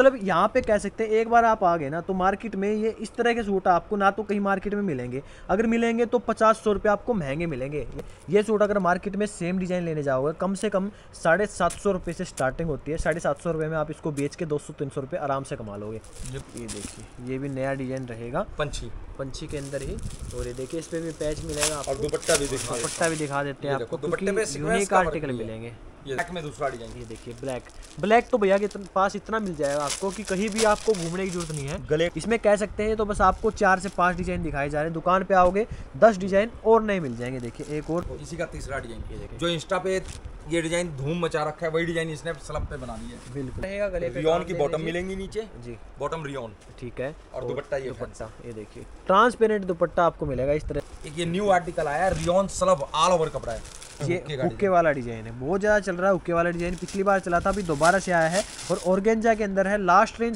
मतलब यहाँ पे कह सकते हैं एक बार आप आ गए ना तो मार्केट में ये इस तरह के सूट आपको ना तो कहीं मार्केट में मिलेंगे, अगर मिलेंगे तो 50-100 रुपये आपको महंगे मिलेंगे। ये सूट अगर मार्केट में सेम डिज़ाइन लेने जाओगे कम से कम 750 रुपये से स्टार्टिंग होती है। 750 रुपये में आप इसको बेच के 200-300 रुपये आराम से कमा लोगे। ये देखिए ये भी नया डिज़ाइन रहेगा पंछी के अंदर ही। और ये देखिए इस पर भी पैच मिलेगा आपको, और दुपट्टा भी दिखा देते हैं आपको, क्योंकि यूनिक आर्टिकल मिलेंगे। ये ब्लैक में दूसरा डिजाइन, ये देखिए ब्लैक तो भैया के पास इतना मिल जाएगा आपको कि कहीं भी आपको घूमने की जरूरत नहीं है। गले इसमें कह सकते हैं तो बस आपको 4 से 5 डिजाइन दिखाए जा रहे हैं, दुकान पे आओगे 10 डिजाइन और नए मिल जाएंगे। देखिए एक और इसी का तीसरा डिजाइन, जो इंस्टा पे ये डिजाइन धूम मचा रखा है वही डिजाइन इसने स्लैब पे बना दी है। बिल्कुल रहेगा। गले पे रियोन की बॉटम मिलेंगी नीचे जी, बॉटम रियोन, ठीक है। और दुपट्टा ये देखिए ट्रांसपेरेंट दुपट्टा आपको मिलेगा इस तरह। एक ये न्यू आर्टिकल आया है, रियोन स्लब ऑल ओवर कपड़ा है। ये हुक्के वाला डिजाइन है, बहुत ज्यादा चल रहा है हुक्के वाला डिजाइन, पिछली बार चला था अभी दोबारा से आया है और ऑर्गेंजा के अंदर है। लास्ट रेंज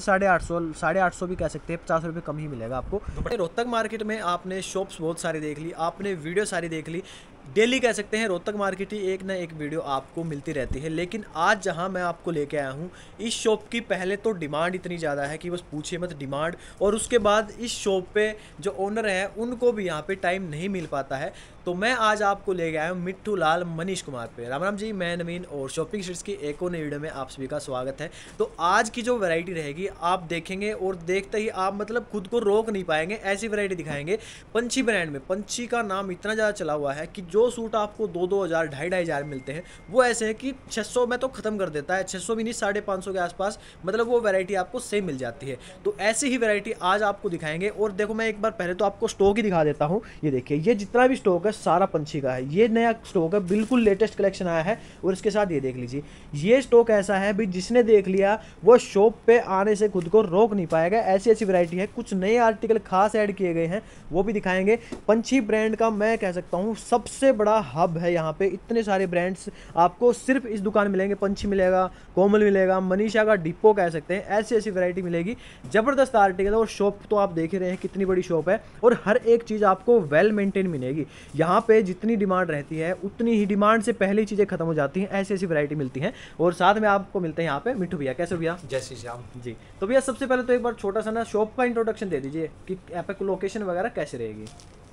850 भी कह सकते हैं, 50 रुपये कम ही मिलेगा आपको। रोहतक मार्केट में आपने शॉप्स बहुत सारी देख ली, आपने वीडियो सारी देख ली, डेली कह सकते हैं रोहतक मार्केट ही एक ना एक वीडियो आपको मिलती रहती है। लेकिन आज जहां मैं आपको लेके आया हूं इस शॉप की पहले तो डिमांड इतनी ज़्यादा है कि बस पूछिए मत डिमांड, और उसके बाद इस शॉप पे जो ओनर है उनको भी यहाँ पे टाइम नहीं मिल पाता है। तो मैं आज आपको ले गया हूँ मिट्ठू लाल मनीष कुमार पे। राम राम जी, मैं नवीन और शॉपिंग स्ट्रीट्स की एक और नई वीडियो में आप सभी का स्वागत है। तो आज की जो वैरायटी रहेगी आप देखेंगे और देखते ही आप मतलब खुद को रोक नहीं पाएंगे, ऐसी वैरायटी दिखाएंगे। पंछी ब्रांड में, पंछी का नाम इतना ज़्यादा चला हुआ है कि जो सूट आपको 2-2 हज़ार 2.5 हज़ार मिलते हैं वो ऐसे है कि 600 में तो ख़त्म कर देता है, 600 भी नहीं 550 के आसपास, मतलब वो वैरायटी आपको सेम मिल जाती है। तो ऐसी ही वैरायटी आज आपको दिखाएंगे। और देखो मैं एक बार पहले तो आपको स्टॉक ही दिखा देता हूँ। ये देखिए ये जितना भी स्टॉक है सारा पंछी का है, ये नया स्टॉक है, बिल्कुल लेटेस्ट कलेक्शन आया है। और इसके साथ ये देख लीजिए ये स्टॉक ऐसा है भी जिसने देख लिया वो शॉप पे आने से खुद को रोक नहीं पाएगा। ऐसी ऐसी वैरायटी है, कुछ नए आर्टिकल खास ऐड किए गए हैं वो भी दिखाएंगे। पंछी ब्रांड का मैं कह सकता हूँ सबसे बड़ा हब है यहाँ पे, इतने सारे ब्रांड्स आपको सिर्फ इस दुकान मिलेंगे। पंछी मिलेगा, कोमल मिलेगा, मनीषा का डिपो कह सकते हैं, ऐसी ऐसी वैरायटी मिलेगी, जबरदस्त आर्टिकल। और शॉप तो आप देख ही रहे हैं कितनी बड़ी शॉप है और हर एक चीज़ आपको वेल मेंटेन मिलेगी। यहाँ पे जितनी डिमांड रहती है उतनी ही डिमांड से पहले ही चीज़ें खत्म हो जाती हैं, ऐसी ऐसी वैरायटी मिलती हैं। और साथ में आपको मिलते हैं यहाँ पे मिट्ठू भैया। कैसे भैया? जय श्री श्याम जी। तो भैया सबसे पहले तो एक बार छोटा सा ना शॉप का इंट्रोडक्शन दे दीजिए कि यहाँ पे लोकेशन वगैरह कैसे रहेगी।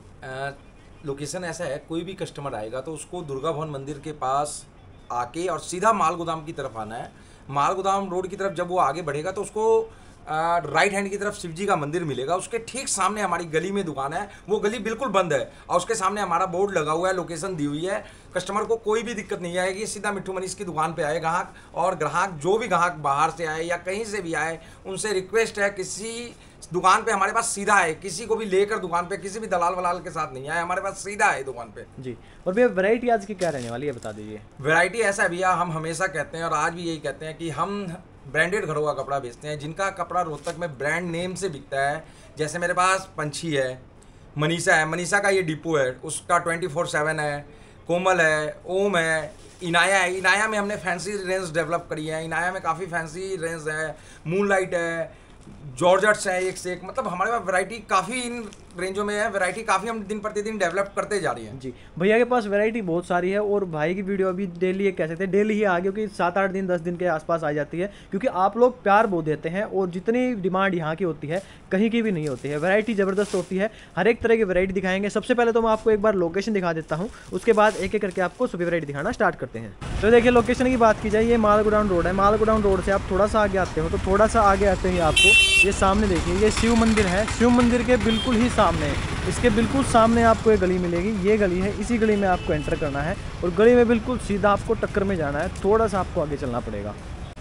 लोकेशन ऐसा है, कोई भी कस्टमर आएगा तो उसको दुर्गा भवन मंदिर के पास आके और सीधा माल गोदाम की तरफ आना है। माल गोदाम रोड की तरफ जब वो आगे बढ़ेगा तो उसको राइट हैंड की तरफ शिव जी का मंदिर मिलेगा, उसके ठीक सामने हमारी गली में दुकान है। वो गली बिल्कुल बंद है और उसके सामने हमारा बोर्ड लगा हुआ है, लोकेशन दी हुई है। कस्टमर को कोई भी दिक्कत नहीं आएगी, सीधा मिट्ठू मनीष की दुकान पे आए ग्राहक। और ग्राहक जो भी ग्राहक बाहर से आए या कहीं से भी आए उनसे रिक्वेस्ट है किसी दुकान पे हमारे पास सीधा है, किसी को भी लेकर दुकान पे किसी भी दलाल वलाल के साथ नहीं आए, हमारे पास सीधा है दुकान पे जी। और भैया वैरायटी आज की क्या रहने वाली है बता दीजिए। वैरायटी ऐसा है भैया, हम हमेशा कहते हैं और आज भी यही कहते हैं कि हम ब्रांडेड घरों का कपड़ा बेचते हैं, जिनका कपड़ा रोहतक में ब्रांड नेम से बिकता है। जैसे मेरे पास पंछी है, मनीषा है, मनीषा का ये डिपो है, उसका 24/7 है। कोमल है, ओम है, इनाया है। इनाया में हमने फैंसी रेंज डेवलप करी है, इनाया में काफ़ी फैंसी रेंज है। मूनलाइट है, जॉर्जेट्स है, एक से एक, मतलब हमारे पास वैरायटी काफ़ी इन रेंजों में है। वैरायटी काफ़ी हम दिन प्रतिदिन डेवलप करते जा रही है जी। भैया के पास वैरायटी बहुत सारी है और भाई की वीडियो अभी डेली कह सकते हैं डेली ही आ गई, क्योंकि 7-8 दिन 10 दिन के आसपास आ जाती है, क्योंकि आप लोग प्यार बहुत देते हैं और जितनी डिमांड यहाँ की होती है कहीं की भी नहीं होती है। वैरायटी ज़बरदस्त होती है, हर एक तरह की वैरायटी दिखाएंगे। सबसे पहले तो मैं आपको एक बार लोकेशन दिखा देता हूँ, उसके बाद एक एक करके आपको सभी वैरायटी दिखाना स्टार्ट करते हैं। तो देखिए लोकेशन की बात की जाए, ये माल गोडाउन रोड है। माल गोडाउन रोड से आप थोड़ा सा आगे आते हो तो थोड़ा सा आगे आते ही आपको ये सामने देखिए ये शिव मंदिर है। शिव मंदिर के बिल्कुल ही सामने, इसके बिल्कुल सामने आपको एक गली मिलेगी। ये गली है, इसी गली में आपको एंटर करना है और गली में बिल्कुल सीधा आपको टक्कर में जाना है, थोड़ा सा आपको आगे चलना पड़ेगा।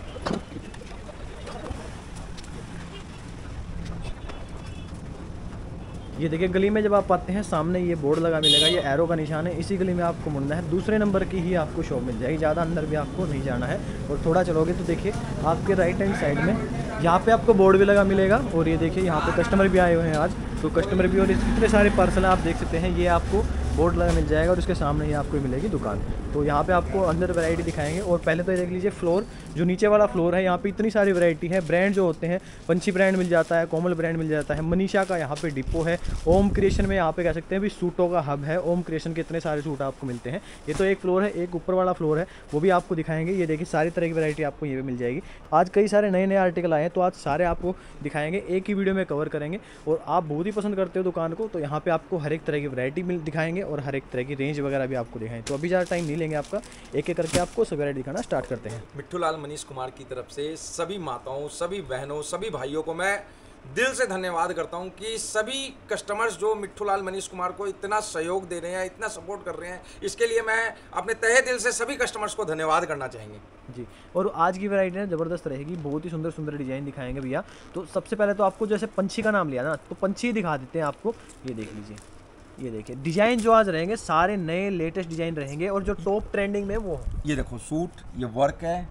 ये देखिए गली में जब आप आते हैं सामने ये बोर्ड लगा मिलेगा, ये एरो का निशान है, इसी गली में आपको मुड़ना है। दूसरे नंबर की ही आपको शॉप मिल जाएगी, ज़्यादा अंदर भी आपको नहीं जाना है। और थोड़ा चलोगे तो देखिए आपके राइट हैंड साइड में यहाँ पे आपको बोर्ड भी लगा मिलेगा। और ये देखिए यहाँ पे कस्टमर भी आए हुए हैं आज, तो कस्टमर भी, और इतने सारे पार्सल आप देख सकते हैं। ये आपको बोर्ड लगा मिल जाएगा और उसके सामने ही आपको मिलेगी दुकान। तो यहाँ पे आपको अंदर वैरायटी दिखाएंगे। और पहले तो ये देख लीजिए फ्लोर, जो नीचे वाला फ्लोर है, यहाँ पे इतनी सारी वैरायटी है। ब्रांड जो होते हैं, पंछी ब्रांड मिल जाता है, कोमल ब्रांड मिल जाता है, मनीषा का यहाँ पे डिपो है, ओम क्रिएशन में यहाँ पे कह सकते हैं भी सूटों का हब है। ओम क्रिएशन के इतने सारे सूट आपको मिलते हैं। ये तो एक फ्लोर है, एक ऊपर वाला फ्लोर है, वो भी आपको दिखाएंगे। ये देखिए सारी तरह की वैरायटी आपको ये भी मिल जाएगी। आज कई सारे नए नए आर्टिकल आए हैं, तो आज सारे आपको दिखाएंगे, एक ही वीडियो में कवर करेंगे। और आप बहुत ही पसंद करते हो दुकान को, तो यहाँ पे आपको हर एक तरह की वैरायटी दिखाएंगे और हर एक तरह की रेंज वगैरह भी आपको दिखाएंगे। तो अभी ज़्यादा टाइम नहीं लेंगे आपका, एक एक करके आपको सब वैरायटी दिखाना स्टार्ट करते हैं। मिट्ठू लाल मनीष कुमार की तरफ से सभी माताओं, सभी बहनों, सभी भाइयों को मैं दिल से धन्यवाद करता हूं कि सभी कस्टमर्स जो मिट्ठू लाल मनीष कुमार को इतना सहयोग दे रहे हैं, इतना सपोर्ट कर रहे हैं, इसके लिए मैं अपने तहे दिल से सभी कस्टमर्स को धन्यवाद करना चाहेंगे जी। और आज की वैरायटी ना ज़बरदस्त रहेगी, बहुत ही सुंदर सुंदर डिज़ाइन दिखाएंगे भैया। तो सबसे पहले तो आपको जैसे पंछी का नाम लिया ना, तो पंछी दिखा देते हैं आपको। ये देख लीजिए, ये देखिए डिज़ाइन जो आज रहेंगे सारे नए लेटेस्ट डिज़ाइन रहेंगे और जो टॉप ट्रेंडिंग में वो। ये देखो सूट, ये वर्क है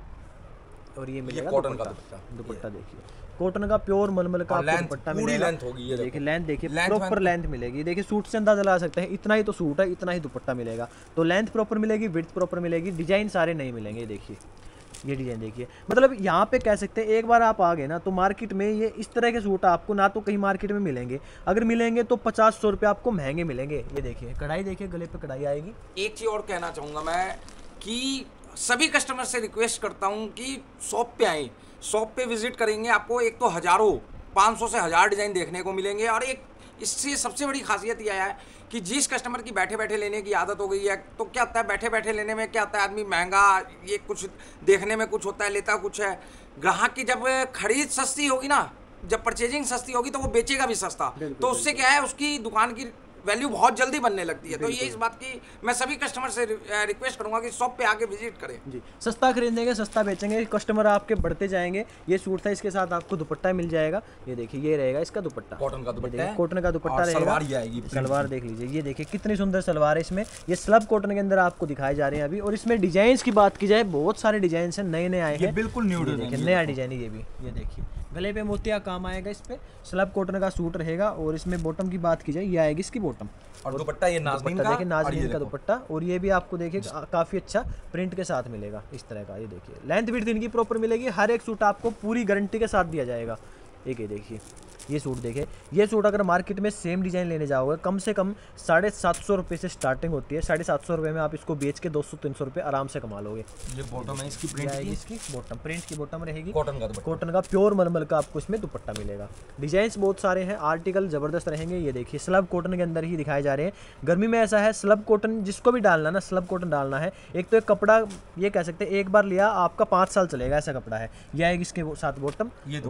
और ये मिलेगा कॉटन का दुपट्टा देखिए, कॉटन का प्योर मलमल का आपको दुपट्टा मिलेगा। लेंथ होगी, ये देखिए लेंथ देखिए, प्रॉपर लेंथ मिलेगी। देखिए सूट से अंदाजा लगा सकते हैं, इतना ही तो सूट है, इतना ही दुपट्टा मिलेगा। तो लेंथ प्रॉपर मिलेगी, विड्थ प्रॉपर मिलेगी, डिजाइन सारे नहीं मिलेंगे। देखिए ये डिजाइन देखिए, मतलब यहाँ पे कह सकते हैं एक बार आप आ गए ना तो मार्केट में ये इस तरह के सूट आपको ना तो कहीं मार्केट में मिलेंगे, अगर मिलेंगे तो 50-100 रुपये आपको महंगे मिलेंगे। ये देखिए कढ़ाई देखिए, गले पे कढ़ाई आएगी। एक चीज़ और कहना चाहूँगा मैं कि सभी कस्टमर से रिक्वेस्ट करता हूँ कि शॉप पे आएँ, शॉप पे विजिट करेंगे, आपको एक तो हज़ारों 500 से 1000 डिज़ाइन देखने को मिलेंगे। और एक इससे सबसे बड़ी खासियत यह है कि जिस कस्टमर की बैठे बैठे लेने की आदत हो गई है, तो क्या होता है बैठे बैठे लेने में क्या होता है, आदमी महंगा, ये कुछ देखने में कुछ होता है, लेता कुछ है। ग्राहक की जब खरीद सस्ती होगी ना, जब परचेजिंग सस्ती होगी तो वो बेचेगा भी सस्ता। तो उससे क्या है, उसकी दुकान की वैल्यू बहुत जल्दी बनने लगती है। तो ये इस बात की मैं सभी कस्टमर से रिक्वेस्ट करूंगा कि शॉप पे आके विजिट करें जी। सस्ता खरीदेंगे सस्ता बेचेंगे, कस्टमर आपके बढ़ते जाएंगे। ये सूट था, इसके साथ आपको दुपट्टा मिल जाएगा। ये देखिए ये रहेगा इसका दुपट्टा, कॉटन का दुपट्टा है, कॉटन का दुपट्टा रहेगा। सलवार ये आएगी, सलवार देख लीजिए, ये देखिए कितनी सुंदर सलवार है इसमें। ये स्लब कॉटन के अंदर आपको दिखाए जा रहे हैं अभी। और इसमें डिजाइन की बात की जाए, बहुत सारे डिजाइन है, नए नए आए हैं, बिल्कुल न्यू डिजाइन, नया डिजाइन है ये भी। ये देखिए गले पे मोतिया काम आएगा, इस पे स्लब कॉटन का सूट रहेगा। और इसमें बॉटम की बात की जाए, ये आएगी इसकी बॉटम। और दुपट्टा ये नाज़नीन का, देखिए नाज़नीन का दुपट्टा। और ये भी आपको देखिए काफ़ी अच्छा प्रिंट के साथ मिलेगा इस तरह का। ये देखिए लेंथ विड्थ इनकी प्रॉपर मिलेगी, हर एक सूट आपको पूरी गारंटी के साथ दिया जाएगा। एक ये देखिए ये सूट देखिए, ये सूट अगर मार्केट में सेम डिज़ाइन लेने जाओगे कम से कम 750 रुपये से स्टार्टिंग होती है। 750 रुपये में आप इसको बेच के 200-300 रुपये आराम से कमा लोगे। ये बॉटम है इसकी, प्रिंट आएगी इसकी बॉटम, प्रिंट की बॉटम रहेगी, कॉटन का दुपट्टा, कॉटन का प्योर मलमल का आपको इसमें दुपट्टा मिलेगा। डिजाइन बहुत सारे हैं, आर्टिकल ज़बरदस्त रहेंगे। ये देखिए स्लब कॉटन के अंदर ही दिखाए जा रहे हैं। गर्मी में ऐसा है, स्लब कॉटन जिसको भी डालना ना, स्लब कॉटन डालना है। एक तो एक कपड़ा ये कह सकते हैं एक बार लिया आपका 5 साल चलेगा, ऐसा कपड़ा है। यह आएगी इसके साथ बॉटम, ये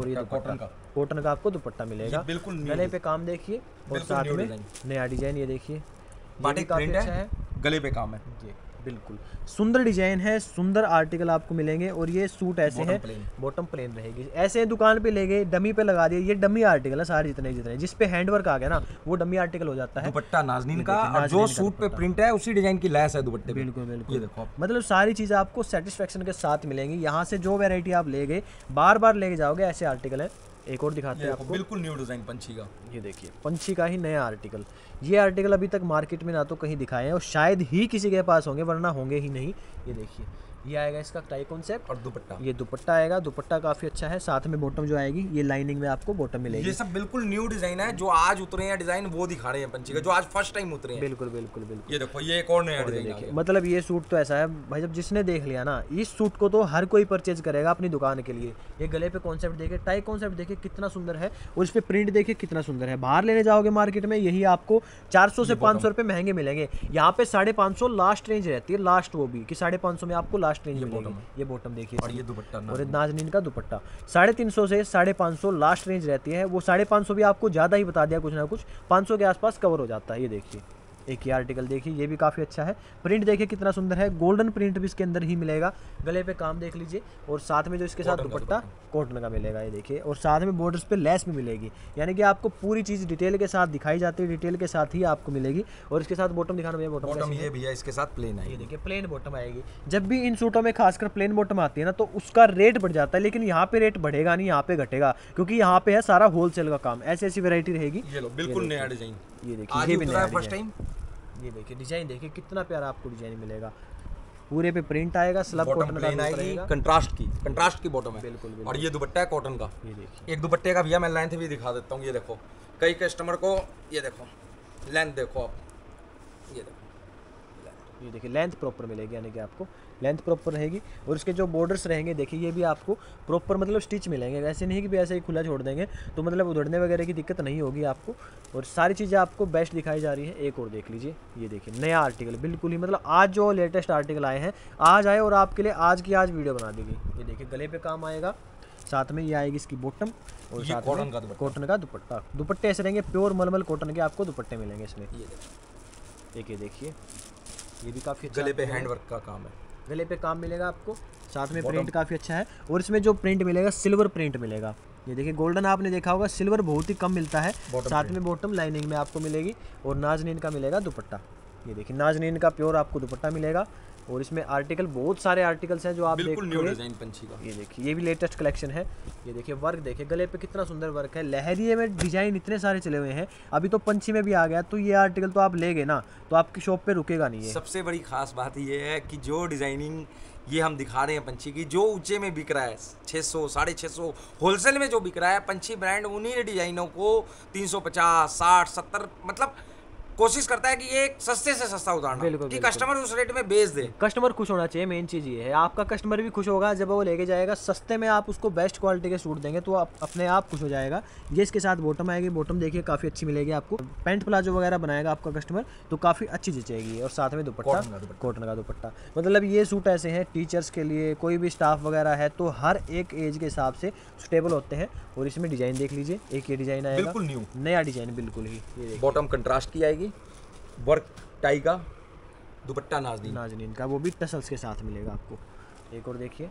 कॉटन का आपको दुपट्टा मिलेगा। बिल्कुल गले पे काम देखिए और साथ में नया डिजाइन। ये देखिए बाटिक प्रिंट है, गले पे काम है, ये बिल्कुल सुंदर डिजाइन है, सुंदर आर्टिकल आपको मिलेंगे। और ये सूट ऐसे हैं, बॉटम प्लेन रहेगी। ऐसे दुकान पे ले गए, डमी पे लगा दिए, ये डमी आर्टिकल है सारे जितने जितने, जिस पे हैंडवर्क आ गया ना वो डमी आर्टिकल हो जाता है। दुपट्टा नाज़नीन का, और जो सूट पे प्रिंट है उसी डिजाइन की लैस है दुपट्टे पे। बिल्कुल बिल्कुल, ये देखो मतलब सारी चीज़ें आपको सेटिस्फेक्शन के साथ मिलेंगी। यहाँ से जो वेरायटी आप ले गए बार बार लेके जाओगे, ऐसे आर्टिकल है। एक और दिखाते हैं आपको, बिल्कुल न्यू डिजाइन पंछी का। ये देखिए पंछी का ही नया आर्टिकल। ये आर्टिकल अभी तक मार्केट में ना तो कहीं दिखाए हैं और शायद ही किसी के पास होंगे, वरना होंगे ही नहीं। ये देखिए ये आएगा इसका टाई कॉन्सेप्ट, और दुपट्टा, ये दुपट्टा आएगा। दुपट्टा काफ़ी अच्छा है, साथ में बॉटम जो आएगी ये लाइनिंग में आपको बॉटम मिलेगी। ये सब बिल्कुल न्यू डिजाइन है, जो आज उतरे हैं डिजाइन वो दिखा रहे हैं पंछी का, जो आज फर्स्ट टाइम उतरे हैं। बिल्कुल बिल्कुल बिल्कुल। ये देखो ये एक और नया डिजाइन देखिए, मतलब ये सूट तो ऐसा है भाई, जब जिसने देख लिया ना इस सूट को तो हर कोई परचेज करेगा अपनी दुकान के लिए। ये गले पे कॉन्सेप्ट देखिए, टाई कॉन्सेप्ट देखिए कितना सुंदर है, और इस पे प्रिंट देखिए कितना सुंदर है। बाहर लेने जाओगे मार्केट में यही आपको 400 से 500 रुपये महंगे मिलेंगे। यहाँ पे 550 लास्ट रेंज रहती है, लास्ट वो भी कि 550 में आपको लास्ट रेंज मिलेगी। ये बॉटम देखिए, और ये दुपट्टा, और नाज़नीन का दुपट्टा 350 से 550 लास्ट रेंज रहती है। वो 550 भी आपको ज़्यादा ही बता दिया, कुछ ना कुछ 500 के आसपास कवर हो जाता है। ये देखिए एक ही आर्टिकल देखिए, ये भी काफ़ी अच्छा है। प्रिंट देखिए कितना सुंदर है, गोल्डन प्रिंट भी इसके अंदर ही मिलेगा। गले पे काम देख लीजिए, और साथ में जो इसके साथ दुपट्टा कॉटन का मिलेगा। ये देखिए, और साथ में बॉर्डर्स पे लेस भी मिलेगी, यानी कि आपको पूरी चीज़ डिटेल के साथ दिखाई जाती है, डिटेल के साथ ही आपको मिलेगी। और इसके साथ बॉटम दिखाना भैया, बॉटम ये भैया इसके साथ प्लेन है। ये देखिए प्लेन बॉटम आएगी। जब भी इन सूटों में खासकर प्लेन बॉटम आती है ना, तो उसका रेट बढ़ जाता है, लेकिन यहाँ पे रेट बढ़ेगा नहीं, यहाँ पे घटेगा, क्योंकि यहाँ पे है सारा होलसेल का काम। ऐसी ऐसी वैरायटी रहेगी। ये लो बिल्कुल नया डिजाइन, ये देखिए ये भी नया फर्स्ट टाइम। ये देखिए डिजाइन, देखिए कितना प्यारा आपको डिजाइन मिलेगा। पूरे पे प्रिंट आएगा, स्लब कॉटन का रहेगा, कंट्रास्ट की बॉटम है। बिल्कुल, बिल्कुल। और ये दुपट्टा है कॉटन का। ये देखिए एक दुपट्टे का भैया मैं लेंथ भी दिखा देता हूँ। ये देखो कई कस्टमर को, ये देखो लेंथ देखो आप, ये देखो ये देखिए लेंथ प्रॉपर मिलेगी, यानी कि आपको लेंथ प्रॉपर रहेगी। और इसके जो बॉर्डर्स रहेंगे देखिए ये भी आपको प्रॉपर मतलब स्टिच मिलेंगे, ऐसे नहीं कि भी ऐसे ही खुला छोड़ देंगे तो मतलब उधड़ने वगैरह की दिक्कत नहीं होगी आपको। और सारी चीज़ें आपको बेस्ट दिखाई जा रही है। एक और देख लीजिए, ये देखिए नया आर्टिकल बिल्कुल ही मतलब आज जो लेटेस्ट आर्टिकल आए हैं आज आए और आपके लिए आज की आज वीडियो बना देगी। ये देखिए गले पे काम आएगा, साथ में ये आएगी इसकी बॉटम और साथ में कॉटन का दुपट्टा। दुपट्टे ऐसे रहेंगे प्योर मलमल कॉटन के आपको दुपट्टे मिलेंगे इसमें। ये देखिए ये भी काफ़ी अच्छा गले पे हैंड वर्क का काम है, गले पे काम मिलेगा आपको, साथ में प्रिंट काफ़ी अच्छा है। और इसमें जो प्रिंट मिलेगा सिल्वर प्रिंट मिलेगा। ये देखिए गोल्डन आपने देखा होगा, सिल्वर बहुत ही कम मिलता है। साथ में बॉटम लाइनिंग में आपको मिलेगी और नाजनीन का मिलेगा दुपट्टा। ये देखिए नाजनीन का प्योर आपको दुपट्टा मिलेगा। और इसमें आर्टिकल बहुत सारे आर्टिकल्स हैं जो आप बिल्कुल न्यू डिजाइन पंछी का। ये देखिए ये भी लेटेस्ट कलेक्शन है। ये देखिए वर्क देखिए गले पे कितना सुंदर वर्क है। लहरिये में डिजाइन इतने सारे चले हुए हैं, अभी तो पंछी में भी आ गया। तो ये आर्टिकल तो आप ले गए ना तो आपकी शॉप पे रुकेगा नहीं है। सबसे बड़ी खास बात ये है कि जो डिजाइनिंग ये हम दिखा रहे हैं पंछी की, जो ऊंचे में बिक रहा है 600 650 होलसेल में जो बिक रहा है, पंछी ब्रांड उन्हीं डिजाइनों को 350 60 70 मतलब कोशिश करता है कि ये सस्ते से सस्ता उतारना कि कस्टमर उस रेट में बेच दे। कस्टमर खुश होना चाहिए, मेन चीज़ ये है। आपका कस्टमर भी खुश होगा जब वो लेके जाएगा। सस्ते में आप उसको बेस्ट क्वालिटी के सूट देंगे तो आप अपने आप खुश हो जाएगा। ये इसके साथ बॉटम आएगी, बॉटम देखिए काफ़ी अच्छी मिलेगी आपको। पैंट प्लाजो वगैरह बनाएगा आपका कस्टमर तो काफ़ी अच्छी जचेगी। और साथ में दुपट्टा कॉटन का दुपट्टा। मतलब ये सूट ऐसे हैं टीचर्स के लिए, कोई भी स्टाफ वगैरह है तो हर एक एज के हिसाब से सुटेबल होते हैं। और इसमें डिजाइन देख लीजिए, एक ये डिजाइन आएगा बिल्कुल न्यू नया डिजाइन बिल्कुल ही। ये बॉटम कंट्रास्ट की आएगी, वर्क टाई का, दुपट्टा नाजनीन का, वो भी टसल्स के साथ मिलेगा आपको। एक और देखिए,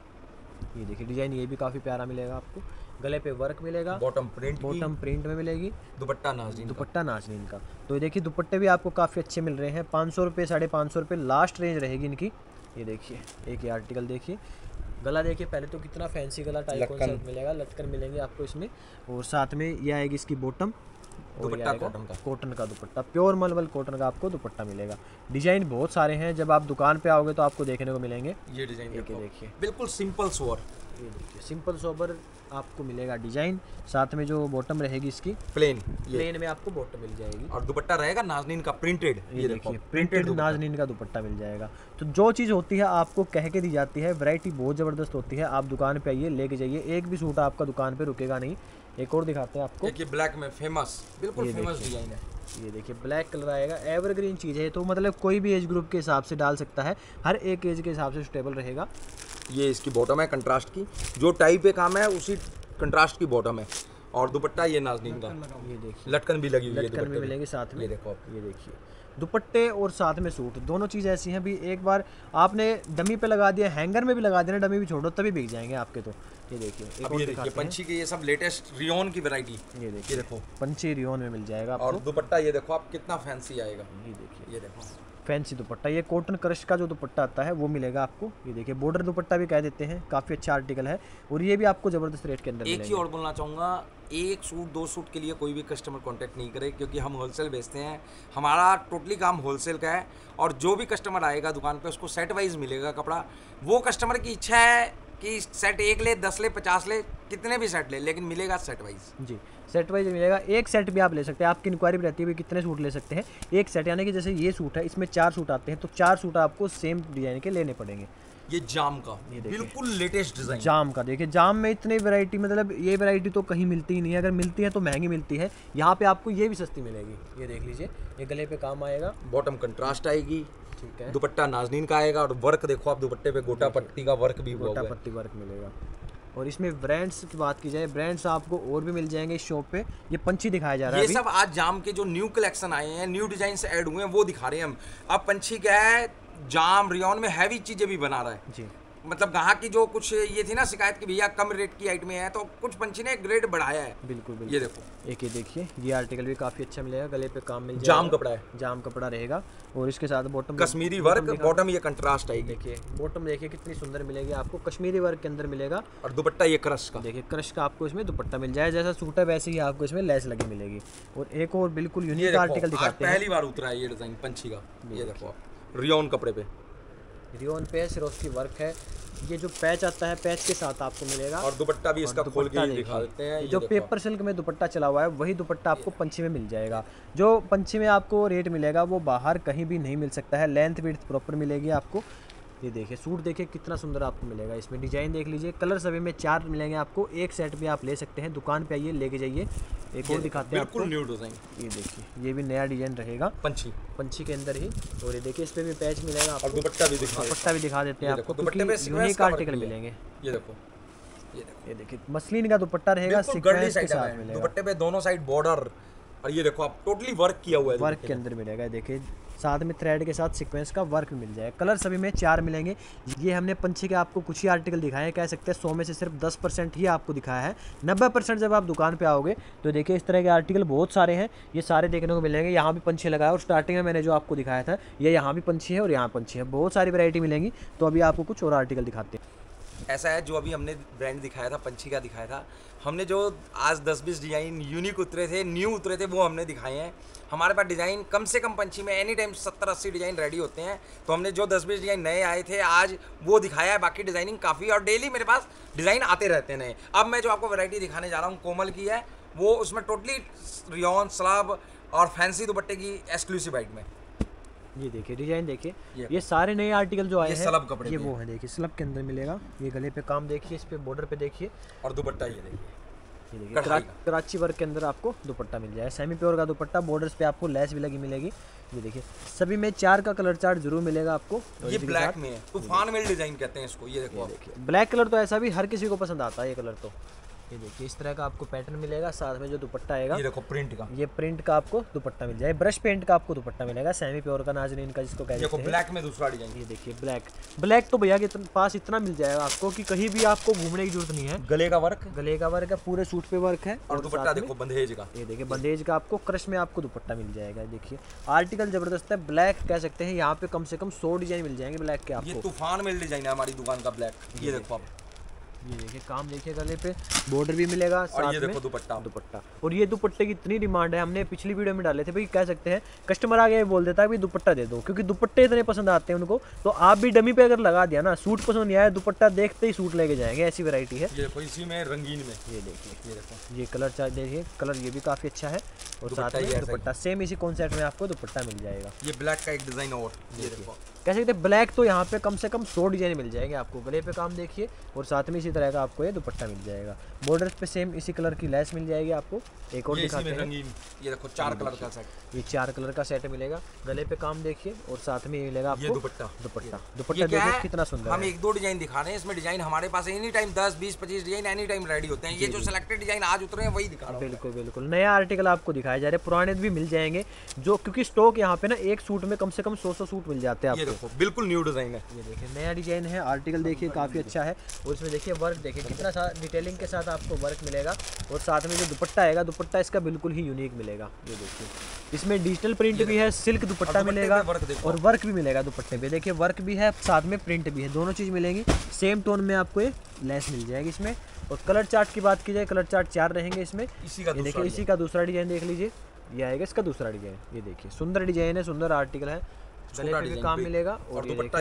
ये देखिए डिजाइन ये भी काफ़ी प्यारा मिलेगा आपको। गले पे वर्क मिलेगा, बॉटम प्रिंट में मिलेगी, दुपट्टा नाजनीन का। तो देखिए दुपट्टे भी आपको काफ़ी अच्छे मिल रहे हैं। 500 रुपये 550 रुपये लास्ट रेंज रहेगी इनकी। ये देखिए एक ये आर्टिकल देखिए, गला देखिए पहले तो कितना फैंसी गला टाइप कॉन्सेप्ट मिलेगा, लटकन मिलेंगे आपको इसमें। और साथ में ये आएगी इसकी बॉटम, दुपट्टा कॉटन का दुपट्टा, प्योर मलमल कॉटन का आपको दुपट्टा मिलेगा। डिजाइन बहुत सारे हैं, जब आप दुकान पे आओगे तो आपको देखने को मिलेंगे। ये डिजाइन देखिए बिल्कुल सिंपल सोवर, ये देखिए सिंपल सोबर आपको मिलेगा डिजाइन। साथ में जो बॉटम रहेगी इसकी प्लेन में आपको बॉटम मिल जाएगी और दुपट्टा रहेगा नाजनीन का प्रिंटेड। ये देखिए प्रिंटेड नाजनीन का दुपट्टा मिल जाएगा। तो जो चीज़ होती है आपको कह के दी जाती है, वैरायटी बहुत ज़बरदस्त होती है। आप दुकान पे आइए लेके जाइए, एक भी सूट आपका दुकान पे रुकेगा नहीं। एक और दिखाते हैं आपको, देखिए ब्लैक में फेमस, बिल्कुल फेमस डिजाइन है। ये देखिए ब्लैक कलर आएगा, एवरग्रीन चीज़ है तो मतलब कोई भी एज ग्रुप के हिसाब से डाल सकता है, हर एक एज के हिसाब से सुटेबल रहेगा। ये इसकी बॉटम है कंट्रास्ट की, जो टाई पे काम है उसी कंट्रास्ट की बॉटम है। और दुपट्टा ये नाजनीन का, ये देखिए लटकन भी लगी हुई है, लटकन भी मिलेगी साथ में। ये देखो आप, ये देखिए दुपट्टे और साथ में सूट दोनों चीज़ ऐसी हैं भी एक बार आपने डमी पे लगा दिया, हैंगर में भी लगा देना, डमी भी छोड़ो तभी बिक जाएंगे आपके। तो ये देखिए एक और देखिए पंछी के ये सब लेटेस्ट रियोन की वैरायटी। ये देखो पंछी रियोन में मिल जाएगा आपको। और दुपट्टा ये देखो आप कितना फैंसी आएगा। ये देखिए ये देखो फैंसी दुपट्टा, ये कॉटन क्रश का जो दुपट्टा आता है वो मिलेगा आपको। ये देखिए बॉर्डर दुपट्टा भी कह देते हैं, काफ़ी अच्छा आर्टिकल है और ये भी आपको ज़बरदस्त रेट के अंदर एक ही और बोलना चाहूँगा, एक सूट दो सूट के लिए कोई भी कस्टमर कांटेक्ट नहीं करे, क्योंकि हम होलसेल बेचते हैं, हमारा टोटली काम होलसेल का है। और जो भी कस्टमर आएगा दुकान पे उसको सेट वाइज मिलेगा कपड़ा। वो कस्टमर की इच्छा है कि सेट 1 ले, 10 ले, 50 ले, कितने भी सेट ले, लेकिन मिलेगा सेट वाइज। जी सेट वाइज मिलेगा। एक सेट भी आप ले सकते हैं, आपकी इंक्वायरी भी रहती है कितने सूट ले सकते हैं। एक सेट यानी कि जैसे ये सूट है, इसमें 4 सूट आते हैं तो 4 सूट आपको सेम डिजाइन के लेने पड़ेंगे। ये जाम का, ये बिल्कुल लेटेस्ट डिजाइन जाम का। देखिए जाम में इतनी वैरायटी, मतलब ये वैरायटी तो कहीं मिलती ही नहीं है, अगर मिलती है तो महंगी मिलती है। यहाँ पे आपको ये भी सस्ती मिलेगी। ये देख लीजिए, ये गले पे काम आएगा, बॉटम कंट्रास्ट आएगी, ठीक है, दुपट्टा नाजनीन का आएगा। और वर्क देखो आप, दुपट्टे पे गोटा पट्टी का वर्क भी, गोटा पट्टी वर्क मिलेगा। और इसमें ब्रांड्स की बात की जाए, ब्रांड्स आपको और भी मिल जाएंगे इस शॉप पे। ये पंछी दिखाया जा रहा है, ये सब आज जाम के जो न्यू कलेक्शन आए हैं, न्यू डिजाइन से ऐड हुए हैं, वो दिखा रहे हैं हम। अब पंछी क्या है, जाम रियोन में हैवी चीजें भी बना रहा है जी। मतलब ग्राहक की जो कुछ ये थी ना शिकायत की भैया कम रेट की आइटमें हैं, तो कुछ पंछी ने ग्रेड बढ़ाया है। बिल्कुल बिल्कुल। ये देखो एक ये देखिए, ये आर्टिकल भी काफ़ी अच्छा मिलेगा, गले पे काम मिल जाएगा, जाम कपड़ा है, जाम कपड़ा रहेगा। और इसके साथ बॉटम कश्मीरी वर्क, बॉटम ये कंट्रास्ट आएगी। देखिए बॉटम देखिए कितनी सुंदर मिलेगी आपको, कश्मीरी वर्क के अंदर मिलेगा। और दुपट्टा ये क्रश का, देखिए क्रश का आपको इसमें दुपट्टा मिल जाएगा, जैसा सूट है वैसे ही आपको इसमें लेस लगी मिलेगी। और एक और बिल्कुल यूनिक आर्टिकल दिखाते हैं, पहली बार उतरा है ये डिजाइन पंछी का। ये देखो आप रियोन कपड़े पे, रियोन पे सिरोस्की वर्क है। ये जो पैच आता है पैच के साथ आपको मिलेगा। और दुपट्टा भी इसका खोल के दिखा देते हैं। जो पेपर सिल्क में दुपट्टा चला हुआ है वही दुपट्टा आपको पंछी में मिल जाएगा। जो पंछी में आपको रेट मिलेगा वो बाहर कहीं भी नहीं मिल सकता है, लेंथ विड्थ प्रॉपर मिलेगी आपको। ये देखिए सूट देखिए कितना सुंदर आपको मिलेगा, इसमें डिजाइन देख लीजिए, कलर सभी में 4 मिलेंगे आपको, एक सेट भी आप ले सकते हैं, दुकान पे आइए लेके जाइए। एक और दिखाते हैं बिल्कुल न्यू डिजाइन, ये देखिए ये भी नया डिजाइन रहेगा पंछी के अंदर ही। और ये देखिए इस पे भी पैच मिलेगा आपको, और दुपट्टा भी दिखा देते हैं आपको, दुपट्टे पे यूनिक आर्टिकल मिलेंगे। ये देखिए मसलिन का दुपट्टा रहेगा, सीक्वेंस के साथ मिलेगा दुपट्टे पे, दोनों साइड बॉर्डर। और ये देखो आप टोटली वर्क किया हुआ है, वर्क के अंदर मिलेगा। देखिए साथ में थ्रेड के साथ सीक्वेंस का वर्क मिल जाएगा। कलर सभी में 4 मिलेंगे। ये हमने पंछी के आपको कुछ ही आर्टिकल दिखाए हैं, कह सकते हैं 100 में से सिर्फ 10% ही आपको दिखाया है। 90% जब आप दुकान पे आओगे तो देखिए इस तरह के आर्टिकल बहुत सारे हैं, ये सारे देखने को मिलेंगे। यहाँ भी पंछी लगा है और स्टार्टिंग में मैंने जो आपको दिखाया था ये यहाँ भी पंछी है और यहाँ पंछी है, बहुत सारी वैरायटी मिलेंगी। तो अभी आपको कुछ और आर्टिकल दिखाते हैं। ऐसा है जो अभी हमने ब्रांड दिखाया था पंछी का दिखाया था, हमने जो आज 10-20 डिज़ाइन यूनिक उतरे थे, न्यू उतरे थे, वो हमने दिखाए हैं। हमारे पास डिज़ाइन कम से कम पंछी में एनी टाइम 70-80 डिज़ाइन रेडी होते हैं। तो हमने जो 10-20 डिज़ाइन नए आए थे आज वो दिखाया है, बाकी डिज़ाइनिंग काफ़ी, और डेली मेरे पास डिज़ाइन आते रहते हैं नए। अब मैं जो आपको वैरायटी दिखाने जा रहा हूँ कोमल की है, वो उसमें टोटली रियोन स्लब और फैंसी दुपट्टे की एक्सक्लूसिव आइटम है। ये देखिए डिजाइन देखिए, ये सारे नए आर्टिकल जो आए हैं स्लब कपड़े, ये वो है देखिए स्लब के अंदर मिलेगा। ये गले पे काम देखिए, इस पे बॉर्डर पे देखिए, और दुपट्टा ये देखिए कराची वर्क के अंदर आपको दुपट्टा मिल जाएगा, सेमी प्योर का दुपट्टा, बॉर्डर्स पे आपको लेस भी लगी मिलेगी। ये देखिए सभी में 4 का कलर चार्ट जरूर मिलेगा आपको। ये ब्लैक में है, तूफान मिल डिजाइन कहते हैं इसको। ये देखो देखिए ब्लैक कलर तो ऐसा भी हर किसी को पसंद आता है ये कलर। तो ये देखिए इस तरह का आपको पैटर्न मिलेगा, साथ में जो दुपट्टा आएगा ये देखो प्रिंट का, ये प्रिंट का आपको दुपट्टा मिल जाएगा, ब्रश पेंट का आपको दुपट्टा मिलेगा, सेमी प्योर का नाजरीन का जिसको कहते हैं। ब्लैक में दूसरा डिजाइन, ये देखिए ब्लैक तो भैया के पास इतना मिल जाएगा आपको कि कहीं भी आपको घूमने की जरूरत नहीं है। गले का वर्क है, पूरे सूट पे वर्क है। और दुपट्टा देखो बंदेज का, ये देखिए बंदेज का आपको क्रश में आपको दुपट्टा मिल जाएगा। देखिए आर्टिकल जबरदस्त है, ब्लैक कह सकते हैं, यहाँ पे कम से कम 100 डिजाइन मिल जाएंगे ब्लैक के आपको। ये तूफान मिल डिजाइन है हमारी दुकान का ब्लैक। ये देखो आप, ये देखिए काम देखिए, गले पे बॉर्डर भी मिलेगा, और ये देखो दुपट्टा। और ये दुपट्टे की इतनी डिमांड है, हमने पिछली वीडियो में डाले थे भाई, कह सकते हैं कस्टमर आ गया बोल देता है भाई दुपट्टा दे दो, क्योंकि दुपट्टे इतने पसंद आते हैं उनको। तो आप भी डमी पे अगर लगा दिया ना, सूट पसंद नहीं आया, दुपट्टा देखते ही सूट लेके जाएंगे, ऐसी वैरायटी है। ये देखो इसी में रंगीन में, ये देखिए, ये देखो ये कलर चार्ट देखिए, कलर ये भी काफी अच्छा है। और साथ में दुपट्टा सेम इसी कॉन्सेप्ट में आपको दुपट्टा मिल जाएगा। ये ब्लैक का एक डिजाइन और, ये देखो कह सकते हैं ब्लैक तो यहाँ पे कम से कम 100 डिजाइन मिल जाएंगे आपको। गले पे काम देखिए, और साथ में इसी तरह का आपको ये दुपट्टा मिल जाएगा। बॉर्डर्स पे सेम इसी कलर की लेस मिल जाएगी आपको। एक और दिखाते हैं, ये देखो 4 कलर का सेट, ये 4 कलर का सेट मिलेगा। गले पे काम देखिए, और साथ में ये मिलेगा आपको दुपट्टा देखिए कितना सुंदर। हम 1-2 डिजाइन दिखा रहे हैं, इसमें डिजाइन हमारे पास any time 10, 20, 25 design any time ready होते हैं। ये जो सिलेक्टेड डिजाइन आज उतरे हैं वही दिखा रहा हूं। बिल्कुल नया आर्टिकल आपको दिखाए जा रहे हैं, पुराने भी मिल जाएंगे, जो क्योंकि स्टॉक यहाँ पे ना एक सूट में कम से कम 100 सूट मिल जाते हैं आपको। बिल्कुल न्यू डिजाइन है, ये देखिए नया डिजाइन है, आर्टिकल देखिए काफी अच्छा है। और इसमें देखिए वर्क देखिए कितना सारा डिटेलिंग के साथ आपको वर्क मिलेगा। और साथ में जो दुपट्टा आएगा, दुपट्टा इसका बिल्कुल ही यूनिक मिलेगा। ये देखिए इसमें डिजिटल प्रिंट भी है, सिल्क दुपट्टा मिलेगा, और वर्क भी मिलेगा दुपट्टे पे। देखिए वर्क भी है, साथ में प्रिंट भी है, दोनों चीज मिलेंगी। सेम टोन में आपको ये लेस मिल जाएगी इसमें। और कलर चार्ट की बात की जाए, कलर चार्ट 4 रहेंगे इसमें। ये देखिए इसी का दूसरा डिजाइन देख लीजिए, ये आएगा इसका दूसरा डिजाइन। ये देखिए सुंदर डिजाइन है, सुंदर आर्टिकल है, गले पे भी काम मिलेगा। और दुपट्टा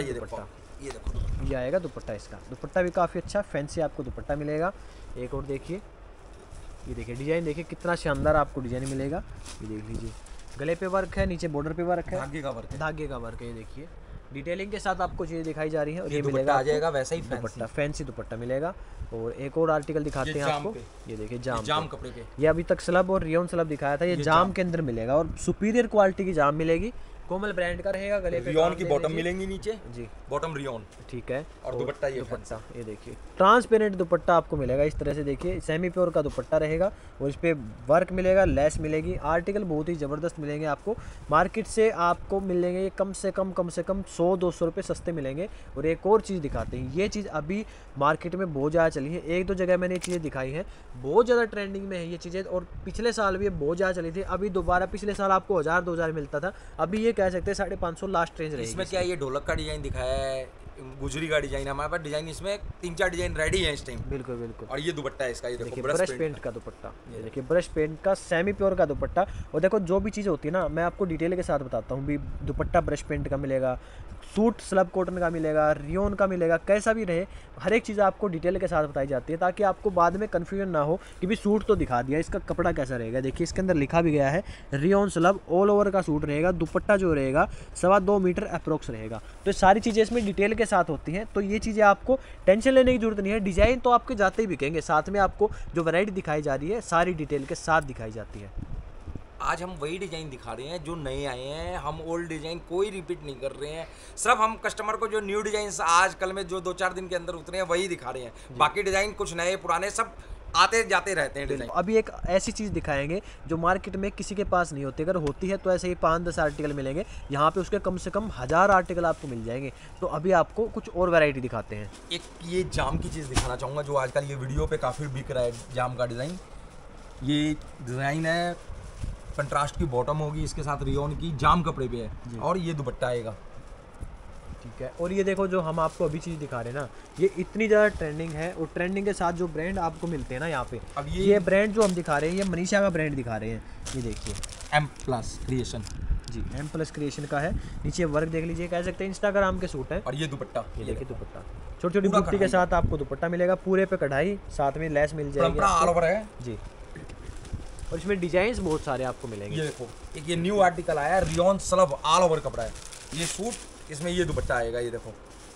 ये आएगा दुपट्टा, इसका दुपट्टा भी काफ़ी अच्छा फैंसी आपको दुपट्टा मिलेगा। एक और देखिए, ये देखिए डिजाइन देखिए कितना शानदार आपको डिजाइन मिलेगा। ये देख लीजिए गले पे वर्क है, नीचे बॉर्डर पे वर्क है, धागे का वर्क है। ये देखिए डिटेलिंग के साथ आपको चीज़ें दिखाई जा रही है। और ये मिलेगा आ जाएगा वैसा ही दुपट्टा, फैंसी दुपट्टा मिलेगा। और एक और आर्टिकल दिखाते हैं आपको, ये देखिए जाम कपड़े पे। ये अभी तक स्लब और रियोन स्लब दिखाया था, ये जाम के अंदर मिलेगा, और सुपीरियर क्वालिटी की जाम मिलेगी। कोमल ब्रांड का रहेगा, गले पे रियोन काम की देख बॉटम लीजिए। मिलेंगी नीचे जी बॉटम रियोन ठीक है। और दुपट्टा ये दुपट्टा ये देखिए ट्रांसपेरेंट दुपट्टा आपको मिलेगा इस तरह से, देखिए सेमी प्योर का दुपट्टा रहेगा और इस पे वर्क मिलेगा, लेस मिलेगी। आर्टिकल बहुत ही ज़बरदस्त मिलेंगे आपको, मार्केट से आपको मिलेंगे कम से कम 100-200 रुपये सस्ते मिलेंगे। और एक और चीज़ दिखाते हैं, ये चीज़ अभी मार्केट में बहुत ज़्यादा चली है, 1-2 जगह मैंने ये चीज़ें दिखाई हैं, बहुत ज़्यादा ट्रेंडिंग में है ये चीज़ें। और पिछले साल भी ये बहुत ज़्यादा चली थी, अभी दोबारा पिछले साल आपको 1000-2000 मिलता था, अभी ये कह सकते हैं 550 लास्ट रेंज रहेगी। इसमें क्या ये ढोलक का डिजाइन दिखाया है, गुजरी का डिजाइन, हमारे पास डिजाइन इसमें 3-4 डिजाइन रेडी है इस टाइम। बिल्कुल बिल्कुल। और ये दुपट्टा है इसका, ये देखिए देखो ब्रश पेंट का दुपट्टा, ये देखिए ब्रश पेंट का सेमी प्योर का दुपट्टा। और देखो जो भी चीज़ होती है ना मैं आपको डिटेल के साथ बताता हूँ भी। दुपट्टा ब्रश पेंट का मिलेगा, सूट स्लब कॉटन का मिलेगा, रियोन का मिलेगा, कैसा भी रहे हर एक चीज़ आपको डिटेल के साथ बताई जाती है, ताकि आपको बाद में कन्फ्यूजन ना हो कि भी सूट तो दिखा दिया, इसका कपड़ा कैसा रहेगा। देखिए इसके अंदर लिखा भी गया है रियोन स्लब ऑल ओवर का सूट रहेगा, दुपट्टा जो रहेगा 2.25 मीटर अप्रोक्स रहेगा। तो सारी चीज़ें इसमें डिटेल के साथ होती हैं, तो ये चीज़ें आपको टेंशन लेने की जरूरत नहीं है। डिज़ाइन तो आपके जाते ही बिकेंगे, साथ में आपको जो वैरायटी दिखाई जा रही है सारी डिटेल के साथ दिखाई जाती है। आज हम वही डिज़ाइन दिखा रहे हैं जो नए आए हैं, हम ओल्ड डिज़ाइन कोई रिपीट नहीं कर रहे हैं, सिर्फ हम कस्टमर को जो न्यू डिज़ाइन आज कल में जो 2-4 दिन के अंदर उतरे हैं वही दिखा रहे हैं। बाकी डिज़ाइन कुछ नए पुराने सब आते जाते रहते हैं डिज़ाइन। अभी एक ऐसी चीज़ दिखाएंगे जो मार्केट में किसी के पास नहीं होती, अगर होती है तो ऐसे ही 5-10 आर्टिकल मिलेंगे, यहाँ पे उसके कम से कम 1000 आर्टिकल आपको मिल जाएंगे। तो अभी आपको कुछ और वैरायटी दिखाते हैं। एक ये जाम की चीज़ दिखाना चाहूँगा जो आजकल ये वीडियो पे काफ़ी बिक रहा है, जाम का डिज़ाइन। ये डिज़ाइन है, कंट्रास्ट की बॉटम होगी, इसके साथ रियोन की जाम कपड़े पे है और ये दुपट्टा आएगा। ठीक है। और ये देखो जो हम आपको अभी चीज़ दिखा रहे हैं ना, ये इतनी ज़्यादा ट्रेंडिंग है, और ट्रेंडिंग के साथ जो ब्रांड आपको मिलते हैं ना यहाँ पे, अब ये ब्रांड जो हम दिखा रहे हैं ये मनीषा का ब्रांड दिखा रहे हैं। ये देखिए M+ क्रिएशन, जी M+ क्रिएशन का है। नीचे वर्क देख लीजिए, कह सकते हैं इंस्टाग्राम के सूट है। और ये दुपट्टा, ये देखिए दुपट्टा छोटी छोटी बुट्टी के साथ आपको दुपट्टा मिलेगा, पूरे पे कढ़ाई, साथ में लेस मिल जाएगी ऑल ओवर है जी। और इसमें डिजाइन बहुत सारे आपको मिलेंगे। ये देखो एक ये न्यू आर्टिकल आया है, रियोन स्लब ऑल ओवर कपड़ा है, ये सूट, इसमें ये दुपट्टा आएगा, ये देखो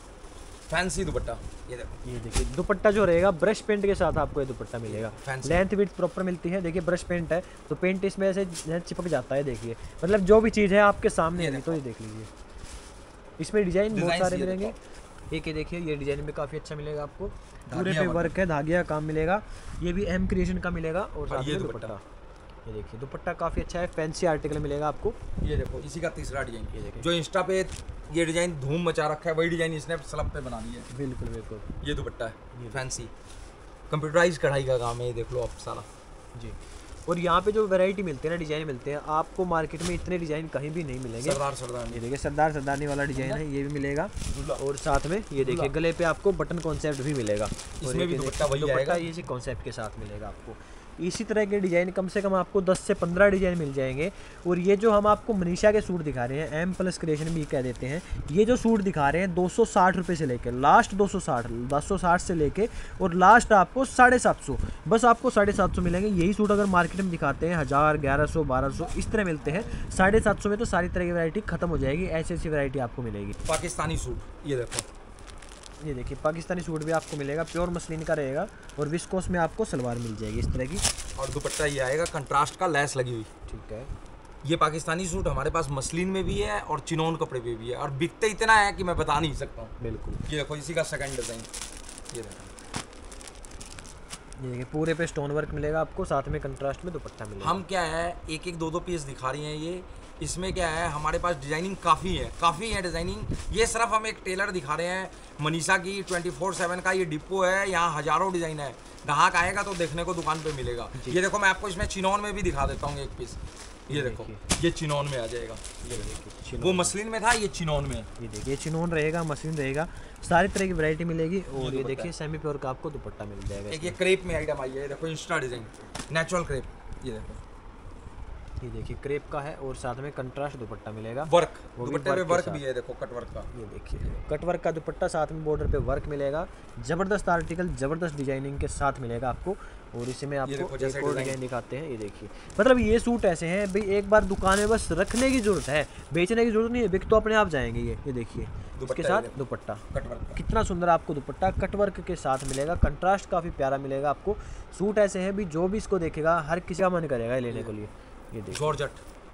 फैंसी दुपट्टा, ये देखो। ये देखिए दुपट्टा जो रहेगा ब्रश पेंट के साथ आपको ये दुपट्टा मिलेगा, लेंथ विड्थ प्रॉपर मिलती है। देखिए ब्रश पेंट है तो पेंट इसमें ऐसे चिपक जाता है, देखिए मतलब जो भी चीज़ है आपके सामने है, तो ये देख लीजिए। इसमें डिजाइन बहुत सारे मिलेंगे। एक ये देखिए ये डिजाइन में काफ़ी अच्छा मिलेगा आपको, पूरे पे वर्क है, धागिया काम मिलेगा। ये भी M क्रिएशन का मिलेगा और साथ में दुपट्टा। ये देखिए दुपट्टा काफ़ी अच्छा है, फैंसी आर्टिकल मिलेगा आपको। ये देखो इसी का तीसरा डिजाइन, ये देखिए जो इंस्टा पे ये डिजाइन धूम मचा रखा है, वही डिजाइन इसने स्लब पे बना दी है। बिल्कुल बिल्कुल। ये दुपट्टा है फैंसी, कंप्यूटराइज कढ़ाई का काम है, ये देख लो आप सारा जी। और यहाँ पे जो वैरायटी मिलते हैं ना, डिजाइन मिलते हैं आपको मार्केट में इतने डिजाइन कहीं भी नहीं मिलेंगे। सरदार ये देखिए सरदारनी वाला डिजाइन है, ये भी मिलेगा। और साथ में ये देखिए गले पे आपको बटन कॉन्सेप्ट भी मिलेगा, इसमें भी दुपट्टा वही आएगा, ये कॉन्सेप्ट के साथ मिलेगा आपको। इसी तरह के डिज़ाइन कम से कम आपको 10 से 15 डिज़ाइन मिल जाएंगे। और ये जो हम आपको मनीषा के सूट दिखा रहे हैं, M+ क्रिएशन भी कह देते हैं, ये जो सूट दिखा रहे हैं 260 रुपये से लेकर लास्ट 260 से लेके और लास्ट आपको 750, बस आपको 750 मिलेंगे। यही सूट अगर मार्केट में दिखाते हैं 1000, 1100, 1200 इस तरह मिलते हैं, 750 में तो सारी तरह की वैरायटी खत्म हो जाएगी, ऐसी ऐसी वैरायटी आपको मिलेगी। पाकिस्तानी सूट, ये देखो, ये देखिए पाकिस्तानी सूट भी आपको मिलेगा, प्योर मसलिन का रहेगा और विस्कोस में आपको सलवार मिल जाएगी इस तरह की। और दुपट्टा ये आएगा कंट्रास्ट का, लेस लगी हुई। ठीक है। ये पाकिस्तानी सूट हमारे पास मसलिन में भी है और चिनोन कपड़े पे भी है, और बिकते इतना है कि मैं बता नहीं सकता हूँ। बिल्कुल। ये देखो इसी का सेकंड डिजाइन, ये देखो, ये देखिए पूरे पे स्टोन वर्क मिलेगा आपको, साथ में कंट्रास्ट में दुपट्टा मिलेगा। हम क्या है एक एक दो दो पीस दिखा रही हैं ये, इसमें क्या है हमारे पास डिजाइनिंग काफ़ी है डिजाइनिंग। ये सिर्फ हम एक टेलर दिखा रहे हैं मनीषा की 24/7 का ये डिपो है, यहाँ हज़ारों डिज़ाइन है। ग्राहक आएगा तो देखने को दुकान पे मिलेगा। ये देखो मैं आपको इसमें चिनोन में भी दिखा देता हूँ एक पीस, ये देखो ये चिनोन में आ जाएगा, ये देखिए वो मसलिन में था, ये चिनोन में। ये देखिए चिनोन रहेगा, मसलिन रहेगा, सारी तरह की वैरायटी मिलेगी। और ये देखिए सेमी प्योर का आपको दुपट्टा मिल जाएगा। एक ये क्रेप में आइटम आई है, देखो इंस्टा डिजाइन, नेचुरल क्रेप, ये देखो, ये देखिए क्रेप का है और साथ में कंट्रास्ट दुपट्टा मिलेगा, वर्क दुपट्टे पे वर्क भी है, देखो कट वर्क का। ये देखिए कट वर्क का दुपट्टा, साथ में बॉर्डर पे वर्क मिलेगा, जबरदस्त आर्टिकल, जबरदस्त डिजाइनिंग के साथ मिलेगा आपको। और इसमें आपको एक और डिजाइन दिखाते हैं, ये देखिए मतलब ये सूट ऐसे हैं भाई, एक बार दुकान में बस रखने की जरूरत है, बेचने की जरूरत नहीं है, बिक तो अपने आप जाएंगे। ये देखिए इसके साथ दुपट्टा, कितना सुंदर आपको दुपट्टा कटवर्क के साथ मिलेगा, कंट्रास्ट काफ़ी प्यारा मिलेगा आपको। सूट ऐसे हैं भी जो भी इसको देखेगा हर किसी का मन करेगा लेने के लिए। ये देखिए जॉर्जेट,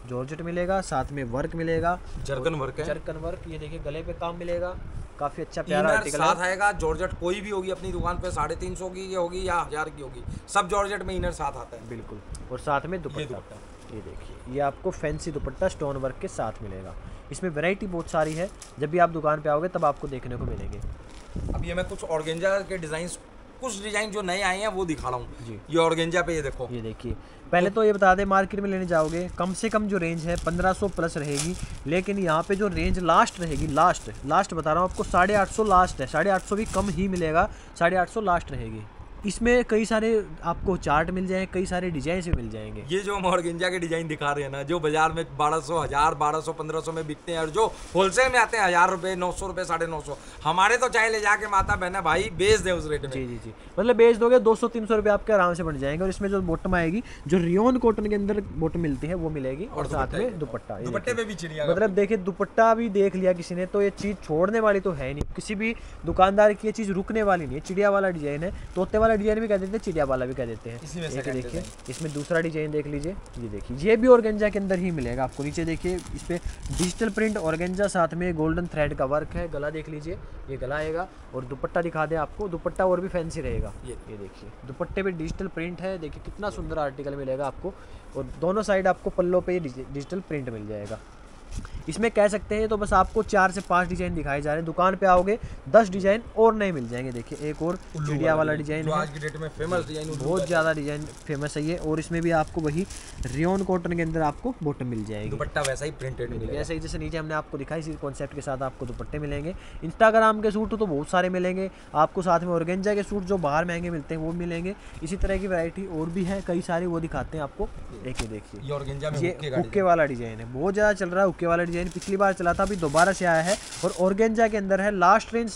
जॉर्जेट मिलेगा, साथ में वर्क मिलेगा, जर्कन वर्क है, जर्कन वर्क। ये देखिए गले पे काम मिलेगा, काफी अच्छा प्यारा इनर आर्टिकल साथ है। आएगा। जॉर्जेट कोई भी होगी अपनी दुकान पे 350 की होगी या 1000 की होगी, सब जॉर्जेट में इनर साथ आता है। बिल्कुल। और साथ में दुपट्टा, ये देखिए ये आपको फैंसी दुपट्टा स्टोन वर्क के साथ मिलेगा। इसमें वैरायटी बहुत सारी है, जब भी आप दुकान पे आओगे तब आपको देखने को मिलेंगे। अब ये मैं कुछ ऑर्गेंजा के डिजाइन, कुछ डिजाइन जो नए आए हैं वो दिखा रहा हूँ जी। ये ऑर्गेंजा पे ये देखो, ये देखिए। पहले तो ये बता दें, मार्केट में लेने जाओगे कम से कम जो रेंज है 1500 प्लस रहेगी, लेकिन यहाँ पे जो रेंज लास्ट रहेगी, लास्ट बता रहा हूँ आपको 850 लास्ट है, 850 भी कम ही मिलेगा, 850 लास्ट रहेगी। इसमें कई सारे आपको चार्ट मिल जाएंगे, कई सारे डिजाइन भी मिल जाएंगे। ये जो हम ऑर्गेंजा के डिजाइन दिखा रहे हैं ना, जो बाजार में 1200, 1000, 1200, 1500 में बिकते हैं और जो होलसेल में आते हैं 1000 रुपये, 900 रुपये, 950, हमारे तो चाहे ले जाके माता बहना भाई बेच दे उस रेट में। जी, मतलब बेच दोगे 200-300 रुपये आपके आराम से बन जाएंगे। और इसमें जो बॉटम आएगी, जो रियोन कॉटन के अंदर बॉटम मिलती है वो मिलेगी, और साथ में दुपट्टा। दुपट्टे पे भी चिड़िया, मतलब देखिए दुपट्टा भी देख लिया किसी ने तो ये चीज़ छोड़ने वाली तो है नहीं, किसी भी दुकानदार की ये चीज़ रुकने वाली नहीं है। चिड़िया वाला डिजाइन है, तोते वाला डिजाइन भी कह देते हैं, चिड़िया वाला भी कह देते हैं। देखिए इसमें दूसरा डिजाइन देख लीजिए, ये देखिए ये भी ऑर्गेंजा के अंदर ही मिलेगा आपको। नीचे देखिए इस पे डिजिटल प्रिंट ऑर्गेंजा, साथ में गोल्डन थ्रेड का वर्क है। गला देख लीजिए, ये गला आएगा। और दुपट्टा दिखा दें आपको, दुपट्टा और भी फैंसी रहेगा। ये देखिए दुपट्टे पे डिजिटल प्रिंट है, देखिए कितना सुंदर आर्टिकल मिलेगा आपको। और दोनों साइड आपको पल्लों पे डिजिटल प्रिंट मिल जाएगा। इसमें कह सकते हैं तो बस आपको 4 से 5 डिजाइन दिखाए जा रहे हैं, दुकान पे आओगे 10 डिजाइन और नए मिल जाएंगे। देखिए एक और चिड़िया वाला डिजाइन है, आज की डेट में फेमस डिजाइन, बहुत ज़्यादा डिजाइन फेमस है ये। और इसमें भी आपको वही रियोन कॉटन के अंदर आपको बॉटम मिल जाएगी, दुपट्टा वैसा ही प्रिंटेड मिलेगा, ऐसे ही जैसे नीचे हमने आपको दिखाई, इसी कॉन्सेप्ट के साथ आपको दुपट्टे मिलेंगे। इंस्टाग्राम के सूट तो बहुत सारे मिलेंगे आपको, साथ में ऑर्गेंजा के सूट जो बाहर महंगे मिलते हैं वो मिलेंगे। इसी तरह की वैरायटी और भी है कई सारी, वो दिखाते हैं आपको। एक ये देखिए, ये ऑर्गेंजा में हुक्के वाला डिजाइन है, बहुत ज़्यादा चल रहा है हुक्के वाला डिजाइन। पिछली बार चला था, अभी दोबारा से आया है। और ऑर्गेंजा के अंदर है, लास्ट रेंज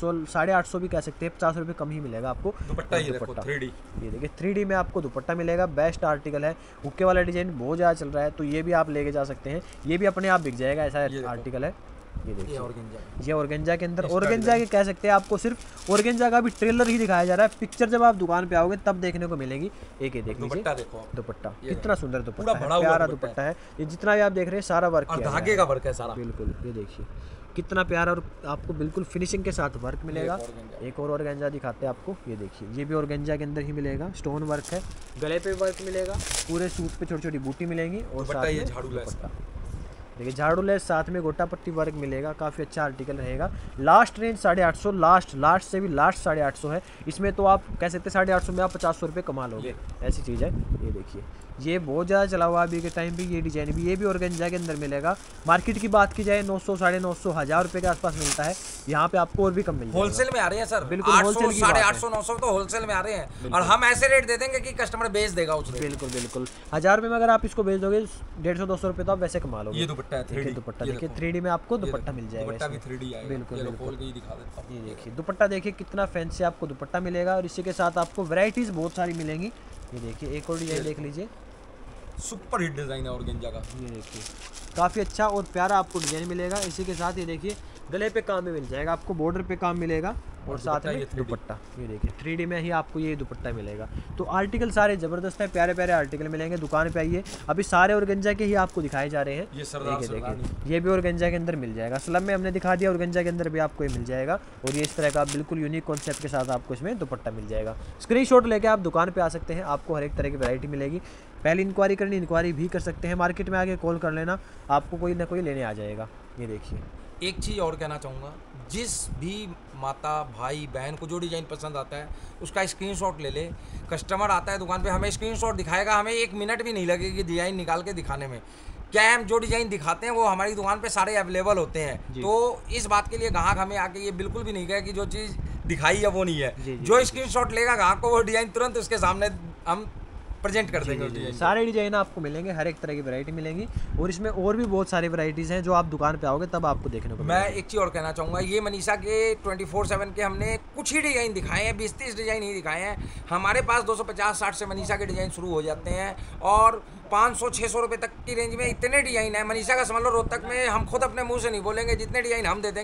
850 भी कह सकते हैं, 50 रुपये कम ही मिलेगा आपको। दुपट्टा ये देखो 3D, ये देखिए 3D में आपको दुपट्टा मिलेगा, बेस्ट आर्टिकल है। हुक्के वाला डिजाइन बहुत ज़्यादा चल रहा है, तो ये भी आप लेके जा सकते हैं, ये भी अपने आप बिक जाएगा, ऐसा आर्टिकल है। ये देखिए ये ऑर्गेंजा के अंदर, ऑर्गेंजा के कह सकते हैं आपको सिर्फ ऑर्गेंजा का भी ट्रेलर ही दिखाया जा रहा है, पिक्चर जब आप दुकान पे आओगे तब देखने को मिलेगी। एक ये देख लीजिए दुपट्टा, कितना सुंदर दुपट्टा है, प्यारा दुपट्टा है। ये जितना भी आप देख रहे हैं सारा वर्क और धागे का वर्क है सारा, बिल्कुल। ये देखिए कितना प्यारा, और आपको बिल्कुल फिनिशिंग के साथ वर्क मिलेगा। एक और ऑर्गेंजा दिखाते हैं आपको, ये देखिए ये भी ऑर्गेंजा के अंदर ही मिलेगा, स्टोन वर्क है, गले पे वर्क मिलेगा, पूरे सूट पे छोटी छोटी बूटी मिलेंगी। और साथ में दुपट्टा देखिए झाड़ू लेस, साथ में गोटा पट्टी वर्क मिलेगा, काफ़ी अच्छा आर्टिकल रहेगा। लास्ट रेंज 850, लास्ट से भी लास्ट 850 है। इसमें तो आप कह सकते हैं 850 में आप 50 रुपये कमा लोगे, ऐसी चीज़ है। ये देखिए ये बहुत ज़्यादा चला हुआ अभी के टाइम पे, ये डिजाइन भी, ये भी ऑर्गेंजा के अंदर मिलेगा। मार्केट की बात की जाए 900, 950, 1000 रुपये के आसपास मिलता है, यहाँ पे आपको और भी कम मिल जाएगा। होलसेल में आ रहे हैं सर, बिल्कुल होलसेल की 850, 900 तो होलसेल में आ रहे हैं, और हम ऐसे रेट दे देंगे कि कस्टमर बेच देगा उस रेट। बिल्कुल 1000 रुपये में अगर आप इसको बेच दोगे 150-200 रुपये तो आप वैसे कमा लोगे। ये दुपट्टा है 3D, दुपट्टा देखिए 3D में आपको दुपट्टा मिल जाएगा, दुपट्टा भी 3D आएगा। बिल्कुल खोल के ही दिखा देता हूं, ये देखिए दुपट्टा देखिए कितना फैंसी आपको दुपट्टा मिलेगा। और इसी के साथ आपको वैरायटीज बहुत सारी मिलेंगी। ये देखिए एक और डिजाइन देख लीजिए, सुपर हिट डिजाइन है ऑर्गेंजा का। ये देखिए काफ़ी अच्छा और प्यारा आपको डिजाइन मिलेगा। इसी के साथ ये देखिए गले पे काम भी मिल जाएगा आपको, बॉर्डर पे काम मिलेगा, और साथ में दुपट्टा। ये देखिए 3D में ही आपको ये दुपट्टा मिलेगा। तो आर्टिकल सारे ज़बरदस्त है, प्यारे प्यारे आर्टिकल मिलेंगे। दुकान पे आइए, अभी सारे ऑर्गेंजा के ही आपको दिखाए जा रहे हैं। ये सरदार देखिए ये भी ऑर्गेंजा के अंदर मिल जाएगा, स्लम में हमने दिखा दिया, ऑर्गेंजा के अंदर भी आपको ये मिल जाएगा। और ये इस तरह का बिल्कुल यूनिक कॉन्सेप्ट के साथ आपको इसमें दुपट्टा मिल जाएगा। स्क्रीनशॉट लेके आप दुकान पे आ सकते हैं, आपको हर एक तरह की वैरायटी मिलेगी। पहले इंक्वायरी करनी, इंक्वायरी भी कर सकते हैं, मार्केट में आके कॉल कर लेना, आपको कोई ना कोई लेने आ जाएगा। ये देखिए एक चीज़ और कहना चाहूँगा, जिस भी माता भाई बहन को जो डिज़ाइन पसंद आता है उसका स्क्रीनशॉट ले ले। कस्टमर आता है दुकान पे, हमें स्क्रीनशॉट दिखाएगा, हमें 1 मिनट भी नहीं लगेगी डिज़ाइन निकाल के दिखाने में। क्या है, हम जो डिज़ाइन दिखाते हैं वो हमारी दुकान पे सारे अवेलेबल होते हैं, तो इस बात के लिए ग्राहक हमें आके ये बिल्कुल भी नहीं कहे कि जो चीज़ दिखाई है वो नहीं है। जो स्क्रीनशॉट लेगा ग्राहक को वो डिज़ाइन तुरंत उसके सामने हम प्रेजेंट कर देंगे। सारे डिजाइन आपको मिलेंगे, हर एक तरह की वैरायटी मिलेंगी। और इसमें और भी बहुत सारी वैरायटीज़ हैं जो आप दुकान पे आओगे तब आपको देखने को मैं एक चीज़ और कहना चाहूँगा, ये मनीषा के 24/7 के हमने कुछ ही डिज़ाइन दिखाए हैं, 20-30 डिज़ाइन ही दिखाए हैं। हमारे पास 250-60 से मनीषा के डिज़ाइन शुरू हो जाते हैं, और 500-600 रुपये तक की रेंज में इतने डिज़ाइन है। मनीषा का समझ लो रोहतक में हम खुद अपने मुँह से नहीं बोलेंगे, जितने डिज़ाइन हम दे देंगे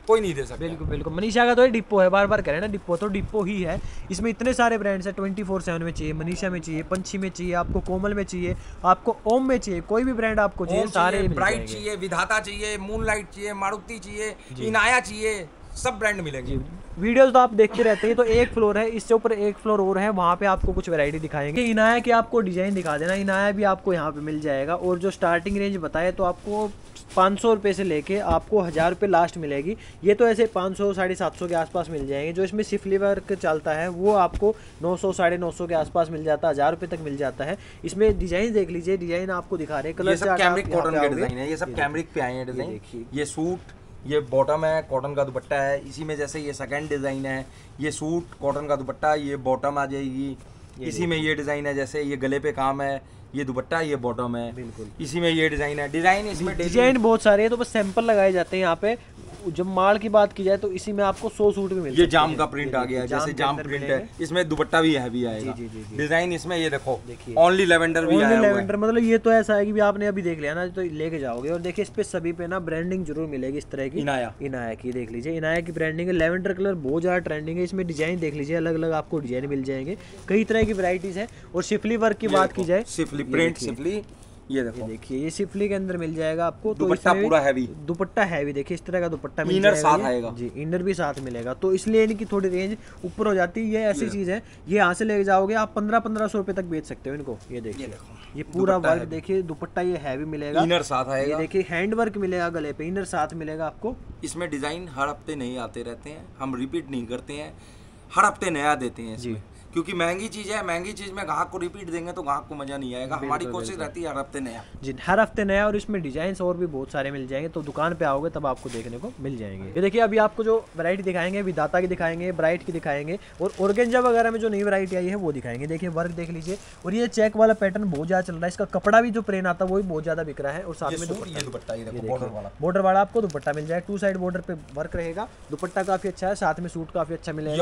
कोई नहीं दे सकता। बिल्कुल बिल्कुल। मनीषा का तो ये डिप्पो है, बार बार कह रहे हैं ना, डिप्पो तो डिप्पो ही है। इसमें इतने सारे ब्रांड्स हैं, 24/7 में चाहिए, मनीषा में चाहिए, पंछी में चाहिए, आपको कोमल में चाहिए, आपको ओम में चाहिए, कोई भी ब्रांड आपको चाहिए, सारे ब्राइट चाहिए, विधाता चाहिए, मूनलाइट चाहिए, मारुति चाहिए, इनाया चाहिए, सब ब्रांड मिलेंगे। वीडियोस तो आप देखते रहते हैं। तो एक फ्लोर है, इससे ऊपर एक फ्लोर और है, वहाँ पे आपको कुछ वैरायटी दिखाएंगे। इनाया की आपको डिजाइन दिखा देना, इनाया भी आपको यहाँ पे मिल जाएगा। और जो स्टार्टिंग रेंज बताए तो आपको 500 रुपये से लेके आपको 1000 रुपये लास्ट मिलेगी। ये तो ऐसे 500 750 के आसपास मिल जाएंगे। जो इसमें सिफली वर्क चलता है वो आपको 900 950 के आसपास मिल जाता है, 1000 रुपये तक मिल जाता है। इसमें डिजाइन देख लीजिए, डिजाइन आपको दिखा रहे हैं, कलर सब कैमरिक कॉटन के डिजाइन है, ये सब कैमरिक पे आए हैं डिजाइन। देखिए ये सूट, ये बॉटम है, कॉटन का दुपट्टा है। इसी में जैसे ये सेकंड डिजाइन है, ये सूट कॉटन का दुपट्टा, ये बॉटम आ जाएगी। इसी में ये डिजाइन है, जैसे ये गले पे काम है, ये दुपट्टा, ये बॉटम है। बिल्कुल इसी में ये डिजाइन है। डिजाइन इसमें डिजाइन बहुत सारे हैं, तो बस सैंपल लगाए जाते हैं यहाँ पे। जब माल की बात की जाए तो इसी में आपको 100 सूट भी मिलते हैं। ये जाम का प्रिंट आ गया है, जैसे जाम प्रिंट है, इसमें दुपट्टा भी हैवी आएगा। डिजाइन इसमें ये देखो, ओनली लेवेंडर भी आया हुआ है। लेवेंडर मतलब ये तो ऐसा है कि भी आपने अभी देख लिया ना तो लेके जाओगे। और देखिए इस पे सभी पे ना ब्रांडिंग जरूर मिलेगी इस तरह की। इनाया की देख लीजिए, इनाया की ब्रांडिंग है। लेवेंडर कलर बहुत ज्यादा ट्रेंडिंग है। इसमें डिजाइन देख लीजिए, अलग अलग आपको डिजाइन मिल जाएंगे, कई तरह की वैरायटीज है। और शिफली वर्क की बात की जाए, शिफली प्रिंट, शिफली ये देखिए ये शिफली के अंदर मिल जाएगा आपको। तो दुपट्टा पूरा हैवी, दुपट्टा हैवी, देखिए इस तरह का दुपट्टा मिल जाएगा। इनर साथ आएगा जी, इनर भी साथ मिलेगा। तो इसलिए इनकी थोड़ी रेंज ऊपर हो जाती है। ये ऐसी चीज है, ये यहाँ से लेके जाओगे आप 1500 रुपए तक बेच सकते हो इनको। ये देखिए, ये पूरा वर्क देखिए, दुपट्टा ये हैवी मिलेगा, इनर साथ आएगा। ये देखिए हैंड वर्क मिलेगा, गले पे इनर साथ मिलेगा आपको। इसमें डिजाइन हर हफ्ते नहीं आते रहते हैं, हम रिपीट नहीं करते हैं, हर हफ्ते नया देते हैं जी। क्योंकि महंगी चीज है, महंगी चीज में ग्राहक को रिपीट देंगे तो ग्राहक को मजा नहीं आएगा। हमारी कोशिश रहती है हर हफ्ते नया जी, हर हफ्ते नया। और इसमें डिजाइन और भी बहुत सारे मिल जाएंगे, तो दुकान पे आओगे तब आपको देखने को मिल जाएंगे। ये देखिए अभी आपको जो वैरायटी दिखाएंगे, विधाता की दिखाएंगे, ब्राइट की दिखाएंगे, और ऑर्गेंजा वगैरह में जो नई वैरायटी आई है वो दिखाएंगे। देखिए वर्क देख लीजिए, और ये चेक वाला पैटर्न बहुत ज्यादा चल रहा है। इसका कपड़ा भी जो प्लेन आता है वो भी बहुत ज्यादा बिक रहा है। और साथ में दुपट्टा, बॉर्डर वाला आपको दुपट्टा मिल जाएगा, 2 साइड बॉर्डर पे वर्क रहेगा। दुपट्टा काफी अच्छा है, साथ में सूट काफी अच्छा मिलेगा।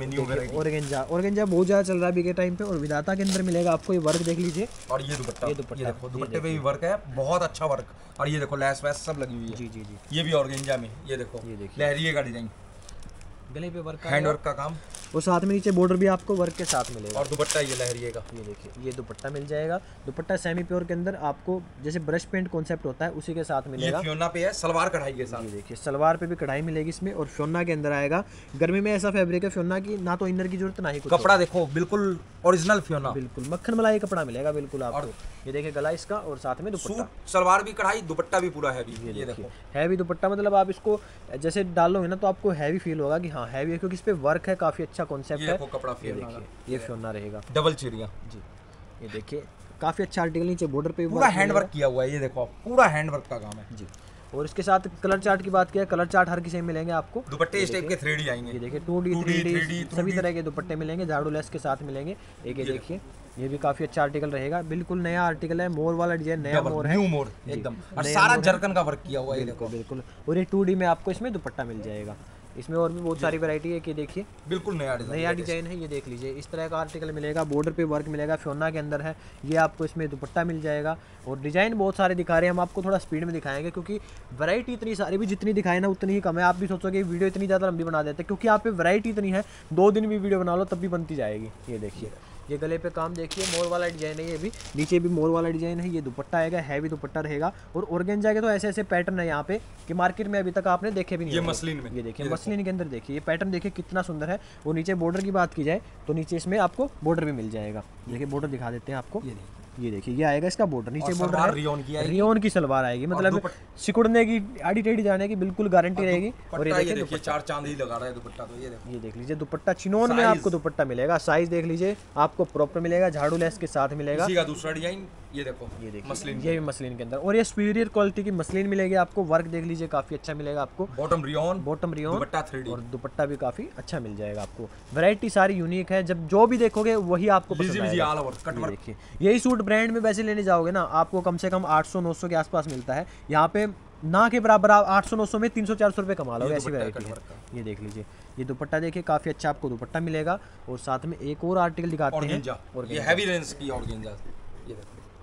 ऑर्गेंजा बहुत ज्यादा चल रहा है टाइम पे। और विधाता के अंदर मिलेगा आपको ये वर्क देख लीजिए। और ये दुपट्टा, ये देखो दुपट्टे पे भी वर्क है, बहुत अच्छा वर्क। और ये देखो लैस वैस सब लगी हुई है। जी। ये भी ऑर्गेंजा में, ये देखो लहरिये का डिजाइन, गले पे वर्क, हैंड वर्क का काम। और साथ में नीचे बॉर्डर भी आपको वर्क के साथ मिलेगा। और दुपट्टा ये लहरिये का, ये देखिए ये दुपट्टा मिल जाएगा। दुपट्टा सेमी प्योर के अंदर आपको जैसे ब्रश पेंट कॉन्सेप्ट होता है उसी के साथ मिलेगा। ये फ्योना पे है, सलवार कढ़ाई के साथ। ये देखिए सलवार पे भी कढ़ाई मिलेगी इसमें। और फ्योना के अंदर आएगा। गर्मी में ऐसा फैब्रिक है फ्योना की, ना तो इनर की जरूरत ना ही कुछ। कपड़ा देखो बिल्कुल ओरिजिनल फ्योना, बिल्कुल मक्खन मलाई कपड़ा मिलेगा बिल्कुल आपको। ये देखिए गला इसका, और साथ में दुपट्टा, सलवार भी कढ़ाई, दुपट्टा भी पूरा हैवी। ये देखो हैवी दुपट्टा, मतलब आप इसको जैसे डालोगे ना तो आपको हैवी फील होगा कि हाँ हैवी है, क्योंकि इस पे वर्क है, काफी अच्छा कॉन्सेप्ट है। कपड़ा ये फ्योना रहेगा, डबल चिड़िया जी। ये देखिए काफी अच्छा आर्टिकल, नीचे बॉर्डर पे पूरा हैंड वर्क किया हुआ है। ये देखो पूरा हैंड वर्क का काम है जी। और इसके साथ कलर चार्ट की बात किया, कलर चार्ट हर किसी में मिलेंगे आपको। दुपट्टे इस टाइप के 3D आएंगे। ये देखिए 2D 3D सभी तरह के दुपट्टे मिलेंगे, झाड़ू लेस के साथ मिलेंगे। एक ये देखिए, ये भी काफी अच्छा आर्टिकल रहेगा, बिल्कुल नया आर्टिकल है। मोर वाला डिजाइन, नया मोर है, न्यू मोर एकदम, और सारा जरकन का वर्क किया हुआ है। ये देखो बिल्कुल। और ये 2D में आपको इसमें दुपट्टा मिल जाएगा। इसमें और भी बहुत सारी वैरायटी है कि देखिए बिल्कुल नया डिजाइन है। ये देख लीजिए इस तरह का आर्टिकल मिलेगा, बॉर्डर पे वर्क मिलेगा, फ्योना के अंदर है। ये आपको इसमें दुपट्टा मिल जाएगा। और डिजाइन बहुत सारे दिखा रहे हैं, हम आपको थोड़ा स्पीड में दिखाएंगे क्योंकि वैरायटी इतनी सारी भी जितनी दिखाए ना उतनी ही कम है। आप भी सोचोगे वीडियो इतनी ज़्यादा लंबी बना देते हैं, क्योंकि आप पे वैरायटी इतनी है, 2 दिन भी वीडियो बना लो तब भी बनती जाएगी। ये देखिए ये गले पे काम देखिए, मोर वाला डिजाइन है। ये भी नीचे भी मोर वाला डिजाइन है। ये दुपट्टा आएगा, हैवी दुपट्टा रहेगा। और ऑर्गेंजा के तो ऐसे ऐसे पैटर्न है यहाँ पे कि मार्केट में अभी तक आपने देखे भी नहीं। ये मसलिन में, ये देखिए मसलिन के अंदर देखिए ये पैटर्न देखिए कितना सुंदर है। और नीचे बॉर्डर की बात की जाए तो नीचे इसमें आपको बॉर्डर भी मिल जाएगा। देखिए बॉर्डर दिखा देते हैं आपको। ये देखिए ये आएगा इसका बॉर्डर, नीचे बॉर्डर रियोन की सलवार आएगी, मतलब सिकुड़ने की, आड़ी टेढ़ी जाने की बिल्कुल गारंटी रहेगी। और ये देखिए 4 चांद ही लगा रहा है दुपट्टा। तो ये देख लीजिए दुपट्टा चिनोन में आपको दुपट्टा मिलेगा। साइज देख लीजिए आपको प्रॉपर मिलेगा, झाड़ू लेस के साथ मिलेगा। इसी का दूसरा डिजाइन ये देखो, ये देखिए मसलिन, ये भी मसलिन के अंदर। और ये सुपीरियर क्वालिटी की मसलिन मिलेगी आपको। वर्क देख लीजिए काफी अच्छा मिलेगा आपको। बॉटम रियोन, दुपट्टा 3D, और दुपट्टा भी काफी अच्छा मिल जाएगा आपको। वैरायटी सारी यूनिक है, जब जो भी देखोगे वही आपको पसंद आएगा। देखिए यही सूट ब्रांड में वैसे लेने जाओगे ना आपको कम से कम 800-900 के आसपास मिलता है। यहाँ पे ना के बराबर आप 800-900 में 300-400 रुपये कमा लोगे, ऐसी वैरायटी है। ये देख लीजिए ये दुपट्टा देखिए काफी अच्छा आपको दुपट्टा मिलेगा। और साथ में एक और आर्टिकल दिखाते हैं, और ये हैवी रेंज की ऑर्गेंजा। ये देखो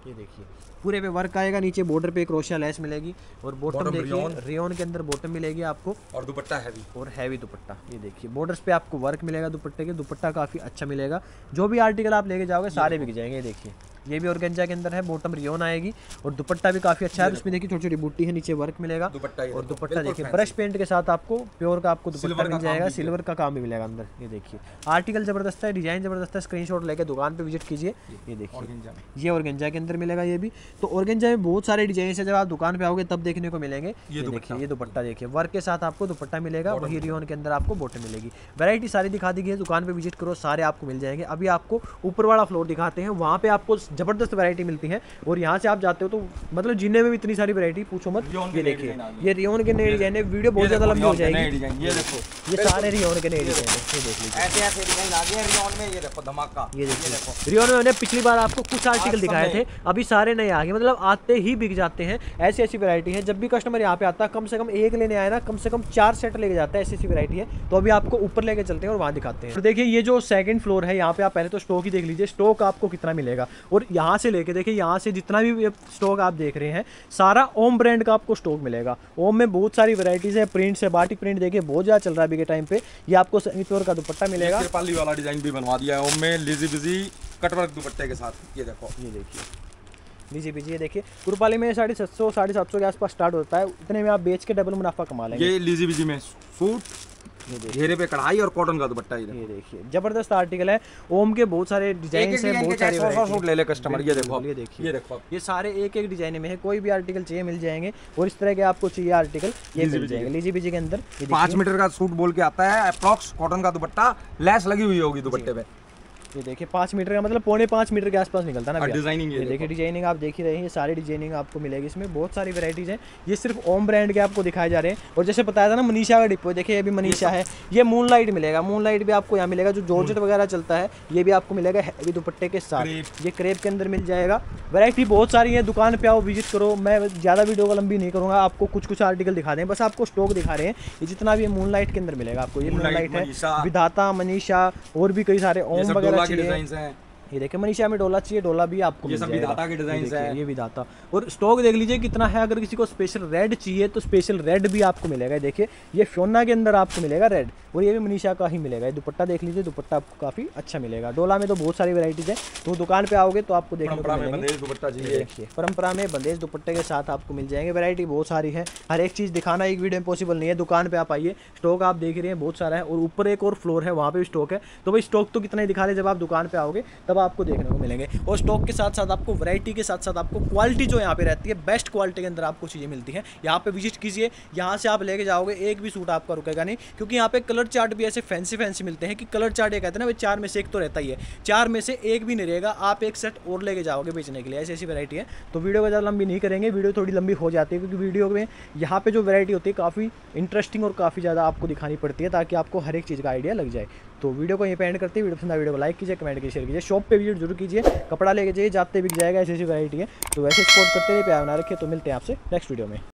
ये देखिए पूरे पे वर्क आएगा, नीचे बॉर्डर पे एक क्रोशिया लेस मिलेगी और बॉटम देखिए रेयन के अंदर बॉटम मिलेगी आपको और दुपट्टा हैवी दुपट्टा। ये देखिए बॉर्डर्स पे आपको वर्क मिलेगा दुपट्टे के, दुपट्टा काफ़ी अच्छा मिलेगा। जो भी आर्टिकल आप लेके जाओगे सारे बिक जाएंगे। ये देखिए ये भी ऑर्गेंजा के अंदर है, बॉटम रेयन आएगी और दुपट्टा भी काफ़ी अच्छा है। उसमें देखिए छोटी छोटी बूटी है, नीचे वर्क मिलेगा और दुपट्टा देखिए ब्रश पेंट के साथ आपको प्योर का आपको दुपट्टा मिल जाएगा, सिल्वर का काम भी मिलेगा अंदर। ये देखिए आर्टिकल ज़बरदस्त है, डिज़ाइन ज़बरदस्त है, स्क्रीनशॉट लेके दुकान पे विजिट कीजिए। ये देखिए ये ऑर्गेंजा के अंदर मिलेगा। ये भी तो ऑर्गेंजा में बहुत सारे डिजाइन है, जब आप दुकान पे आओगे तब देखने को मिलेंगे। ये देखिए ये दुपट्टा देखिए वर्क के साथ आपको दुपट्टा मिलेगा, वही रेयन के अंदर आपको बॉटम मिलेगी। वैरायटी सारी दिखा दी गई है, दुकान पे विजिट करो सारे आपको मिल जाएंगे। अभी आपको ऊपर वाला फ्लोर दिखाते हैं, वहाँ पे आपको जबरदस्त वैरायटी मिलती है और यहाँ से आप जाते हो तो मतलब जिन्हें में भी इतनी सारी वैरायटी पूछो मत। ये देखिए ये रेयन के नए डिजाइन है, वीडियो बहुत ज्यादा लंबी हो जाएगी। ये देखो ये सारे रेयन के नए डिजाइन है, ये देख लीजिए ऐसे डिजाइन आ गए रेयन में। ये देखो धमाका, ये देखिए रेयन में मैंने पिछली बार आपको कुछ आर्टिकल दिखाए थे, अभी सारे नए आ गए, मतलब आते ही बिक जाते हैं। ऐसी ऐसी वैरायटी है, जब भी कस्टमर यहाँ पे आता है कम से कम एक लेने आए ना, कम से कम 4 सेट लेके जाता है। ऐसी ऐसी वैरायटी है, तो अभी आपको ऊपर लेके चलते हैं और वहाँ दिखाते हैं। तो देखिए ये जो सेकंड फ्लोर है, यहाँ पे आप पहले तो स्टॉक ही देख लीजिए, स्टॉक आपको कितना मिलेगा। और यहाँ से लेके देखिए यहाँ से जितना भी स्टॉक आप देख रहे हैं सारा ओम ब्रांड का आपको स्टॉक मिलेगा। ओम में बहुत सारी वैरायटीज है, प्रिंट से बाटिक प्रिंट देखिए बहुत ज़्यादा चल रहा है अभी के टाइम पे। ये आपको सेमी प्योर का दुपट्टा मिलेगा, तिरपाली वाला डिजाइन भी बनवा दिया है ओम में, लिजी बिजी कटवर्क दुपट्टे के साथ। ये देखो ये देखिए लीजिए बीजिए, ये देखिए कुरपाली में 750 750 के आसपास स्टार्ट होता है, इतने में आप बेच के डबल मुनाफा कमा लेंगे। ये लीजी बिजी में सूट, घेरे पे कढ़ाई और कॉटन का दुपट्टा। ये देखिए जबरदस्त आर्टिकल है, ओम के बहुत सारे डिजाइन है, बहुत सारे सूट ले ले कस्टमर। ये देखो ये देखो ये सारे एक एक डिजाइन में है, कोई भी आर्टिकल चाहिए मिल जाएंगे। और इस तरह के आपको चाहिए आर्टिकल ये मिल जाएंगे लीजी बीजी के अंदर। 5 मीटर का सूट बोल के आता है, अप्रॉक्स कॉटन का दुपट्टा, लेस लगी हुई होगी दुपट्टे पे। ये देखिए 5 मीटर का मतलब 4.5 मीटर के आसपास निकलता है ना। डिजाइनिंग ये देखिए डिजाइनिंग आप देख ही रहे हैं, ये सारी डिजाइनिंग आपको मिलेगी। इसमें बहुत सारी वैरायटीज हैं, ये सिर्फ ओम ब्रांड के आपको दिखाए जा रहे हैं। और जैसे बताया था ना मनीषा का डिपो, देखिए ये भी मनीषा है। ये मूनलाइट मिलेगा, मूनलाइट भी आपको यहाँ मिलेगा, जो जॉर्जेट वगैरह चलता है ये भी आपको मिलेगा हैवी दुपट्टे के साथ। ये क्रेप के अंदर मिल जाएगा। वैरायटी बहुत सारी है, दुकान पे आओ विजिट करो। मैं ज़्यादा वीडियो को लंबी नहीं करूँगा, आपको कुछ कुछ आर्टिकल दिखा दें, बस आपको स्टॉक दिखा रहे हैं। ये जितना भी मूनलाइट के अंदर मिलेगा आपको, ये मूनलाइट है, विधाता, मनीषा और भी कई सारे ओम वगैरह चाहिए। ये देखिए मनीषा में डोला चाहिए, डोला भी आपको ये सब विधाता के डिजाइन है। ये विधाता और स्टॉक देख लीजिए कितना है। अगर किसी को स्पेशल रेड चाहिए तो स्पेशल रेड भी आपको मिलेगा। देखिए ये फ्योना के अंदर आपको मिलेगा रेड, और ये भी मनीषा का ही मिलेगा। ये दुपट्टा देख लीजिए, दुपट्टा आपको काफ़ी अच्छा मिलेगा। डोला में तो बहुत सारी वैरायटीज है, तो दुकान पे आओगे तो आपको देखने को मिलेंगे। दुपट्टा चाहिए, देखिए परंपरा में बंदेज दुपट्टे के साथ आपको मिल जाएंगे। वैरायटी बहुत सारी है, हर एक चीज़ दिखाना एक वीडियो में पॉसिबल नहीं है। दुकान पे आप आइए, स्टॉक आप देख रहे हैं बहुत सारा है, और ऊपर एक और फ्लोर है वहाँ पे भी स्टॉक है। तो भाई स्टॉक तो कितना ही दिखा रहे, जब आप दुकान पे आओगे तब आपको देखने को मिलेंगे। और स्टॉक के साथ साथ आपको वैरायटी के साथ साथ आपको क्वालिटी जो यहाँ पे रहती है, बेस्ट क्वालिटी के अंदर आपको चीज़ें मिलती हैं। यहाँ पे विजिट कीजिए, यहाँ से आप लेके जाओगे एक भी सूट आपका रुकेगा नहीं, क्योंकि यहाँ पे कलर चार्ट भी ऐसे फैंसी मिलते हैं कि कलर चार्ट ये कहते हैं ना, 4 में से एक तो रहता ही है, 4 में से एक भी नहीं रहेगा। आप एक सेट और लेके जाओगे बेचने के लिए, ऐसी ऐसी वैरायटी है। तो वीडियो को ज़्यादा लंबी नहीं करेंगे, वीडियो थोड़ी लंबी हो जाती है, क्योंकि वीडियो में यहाँ पे जो वैरायटी होती है काफ़ी इंटरेस्टिंग और काफ़ी ज़्यादा आपको दिखानी पड़ती है, ताकि आपको हर एक चीज़ का आइडिया लग जाए। तो वीडियो को यहीं पे एंड करते हैं। वीडियो पसंद आए वीडियो को लाइक कीजिए, कमेंट कीजिए, शेयर कीजिए। शॉप पे विजिट जरूर कीजिए, कपड़ा लेके जाइए, जाते बिक जाएगा, ऐसी ऐसी वैरायटी है। तो वैसे सपोर्ट करते रहिए, प्यार बना रखिए। तो मिलते हैं आपसे नेक्स्ट वीडियो में।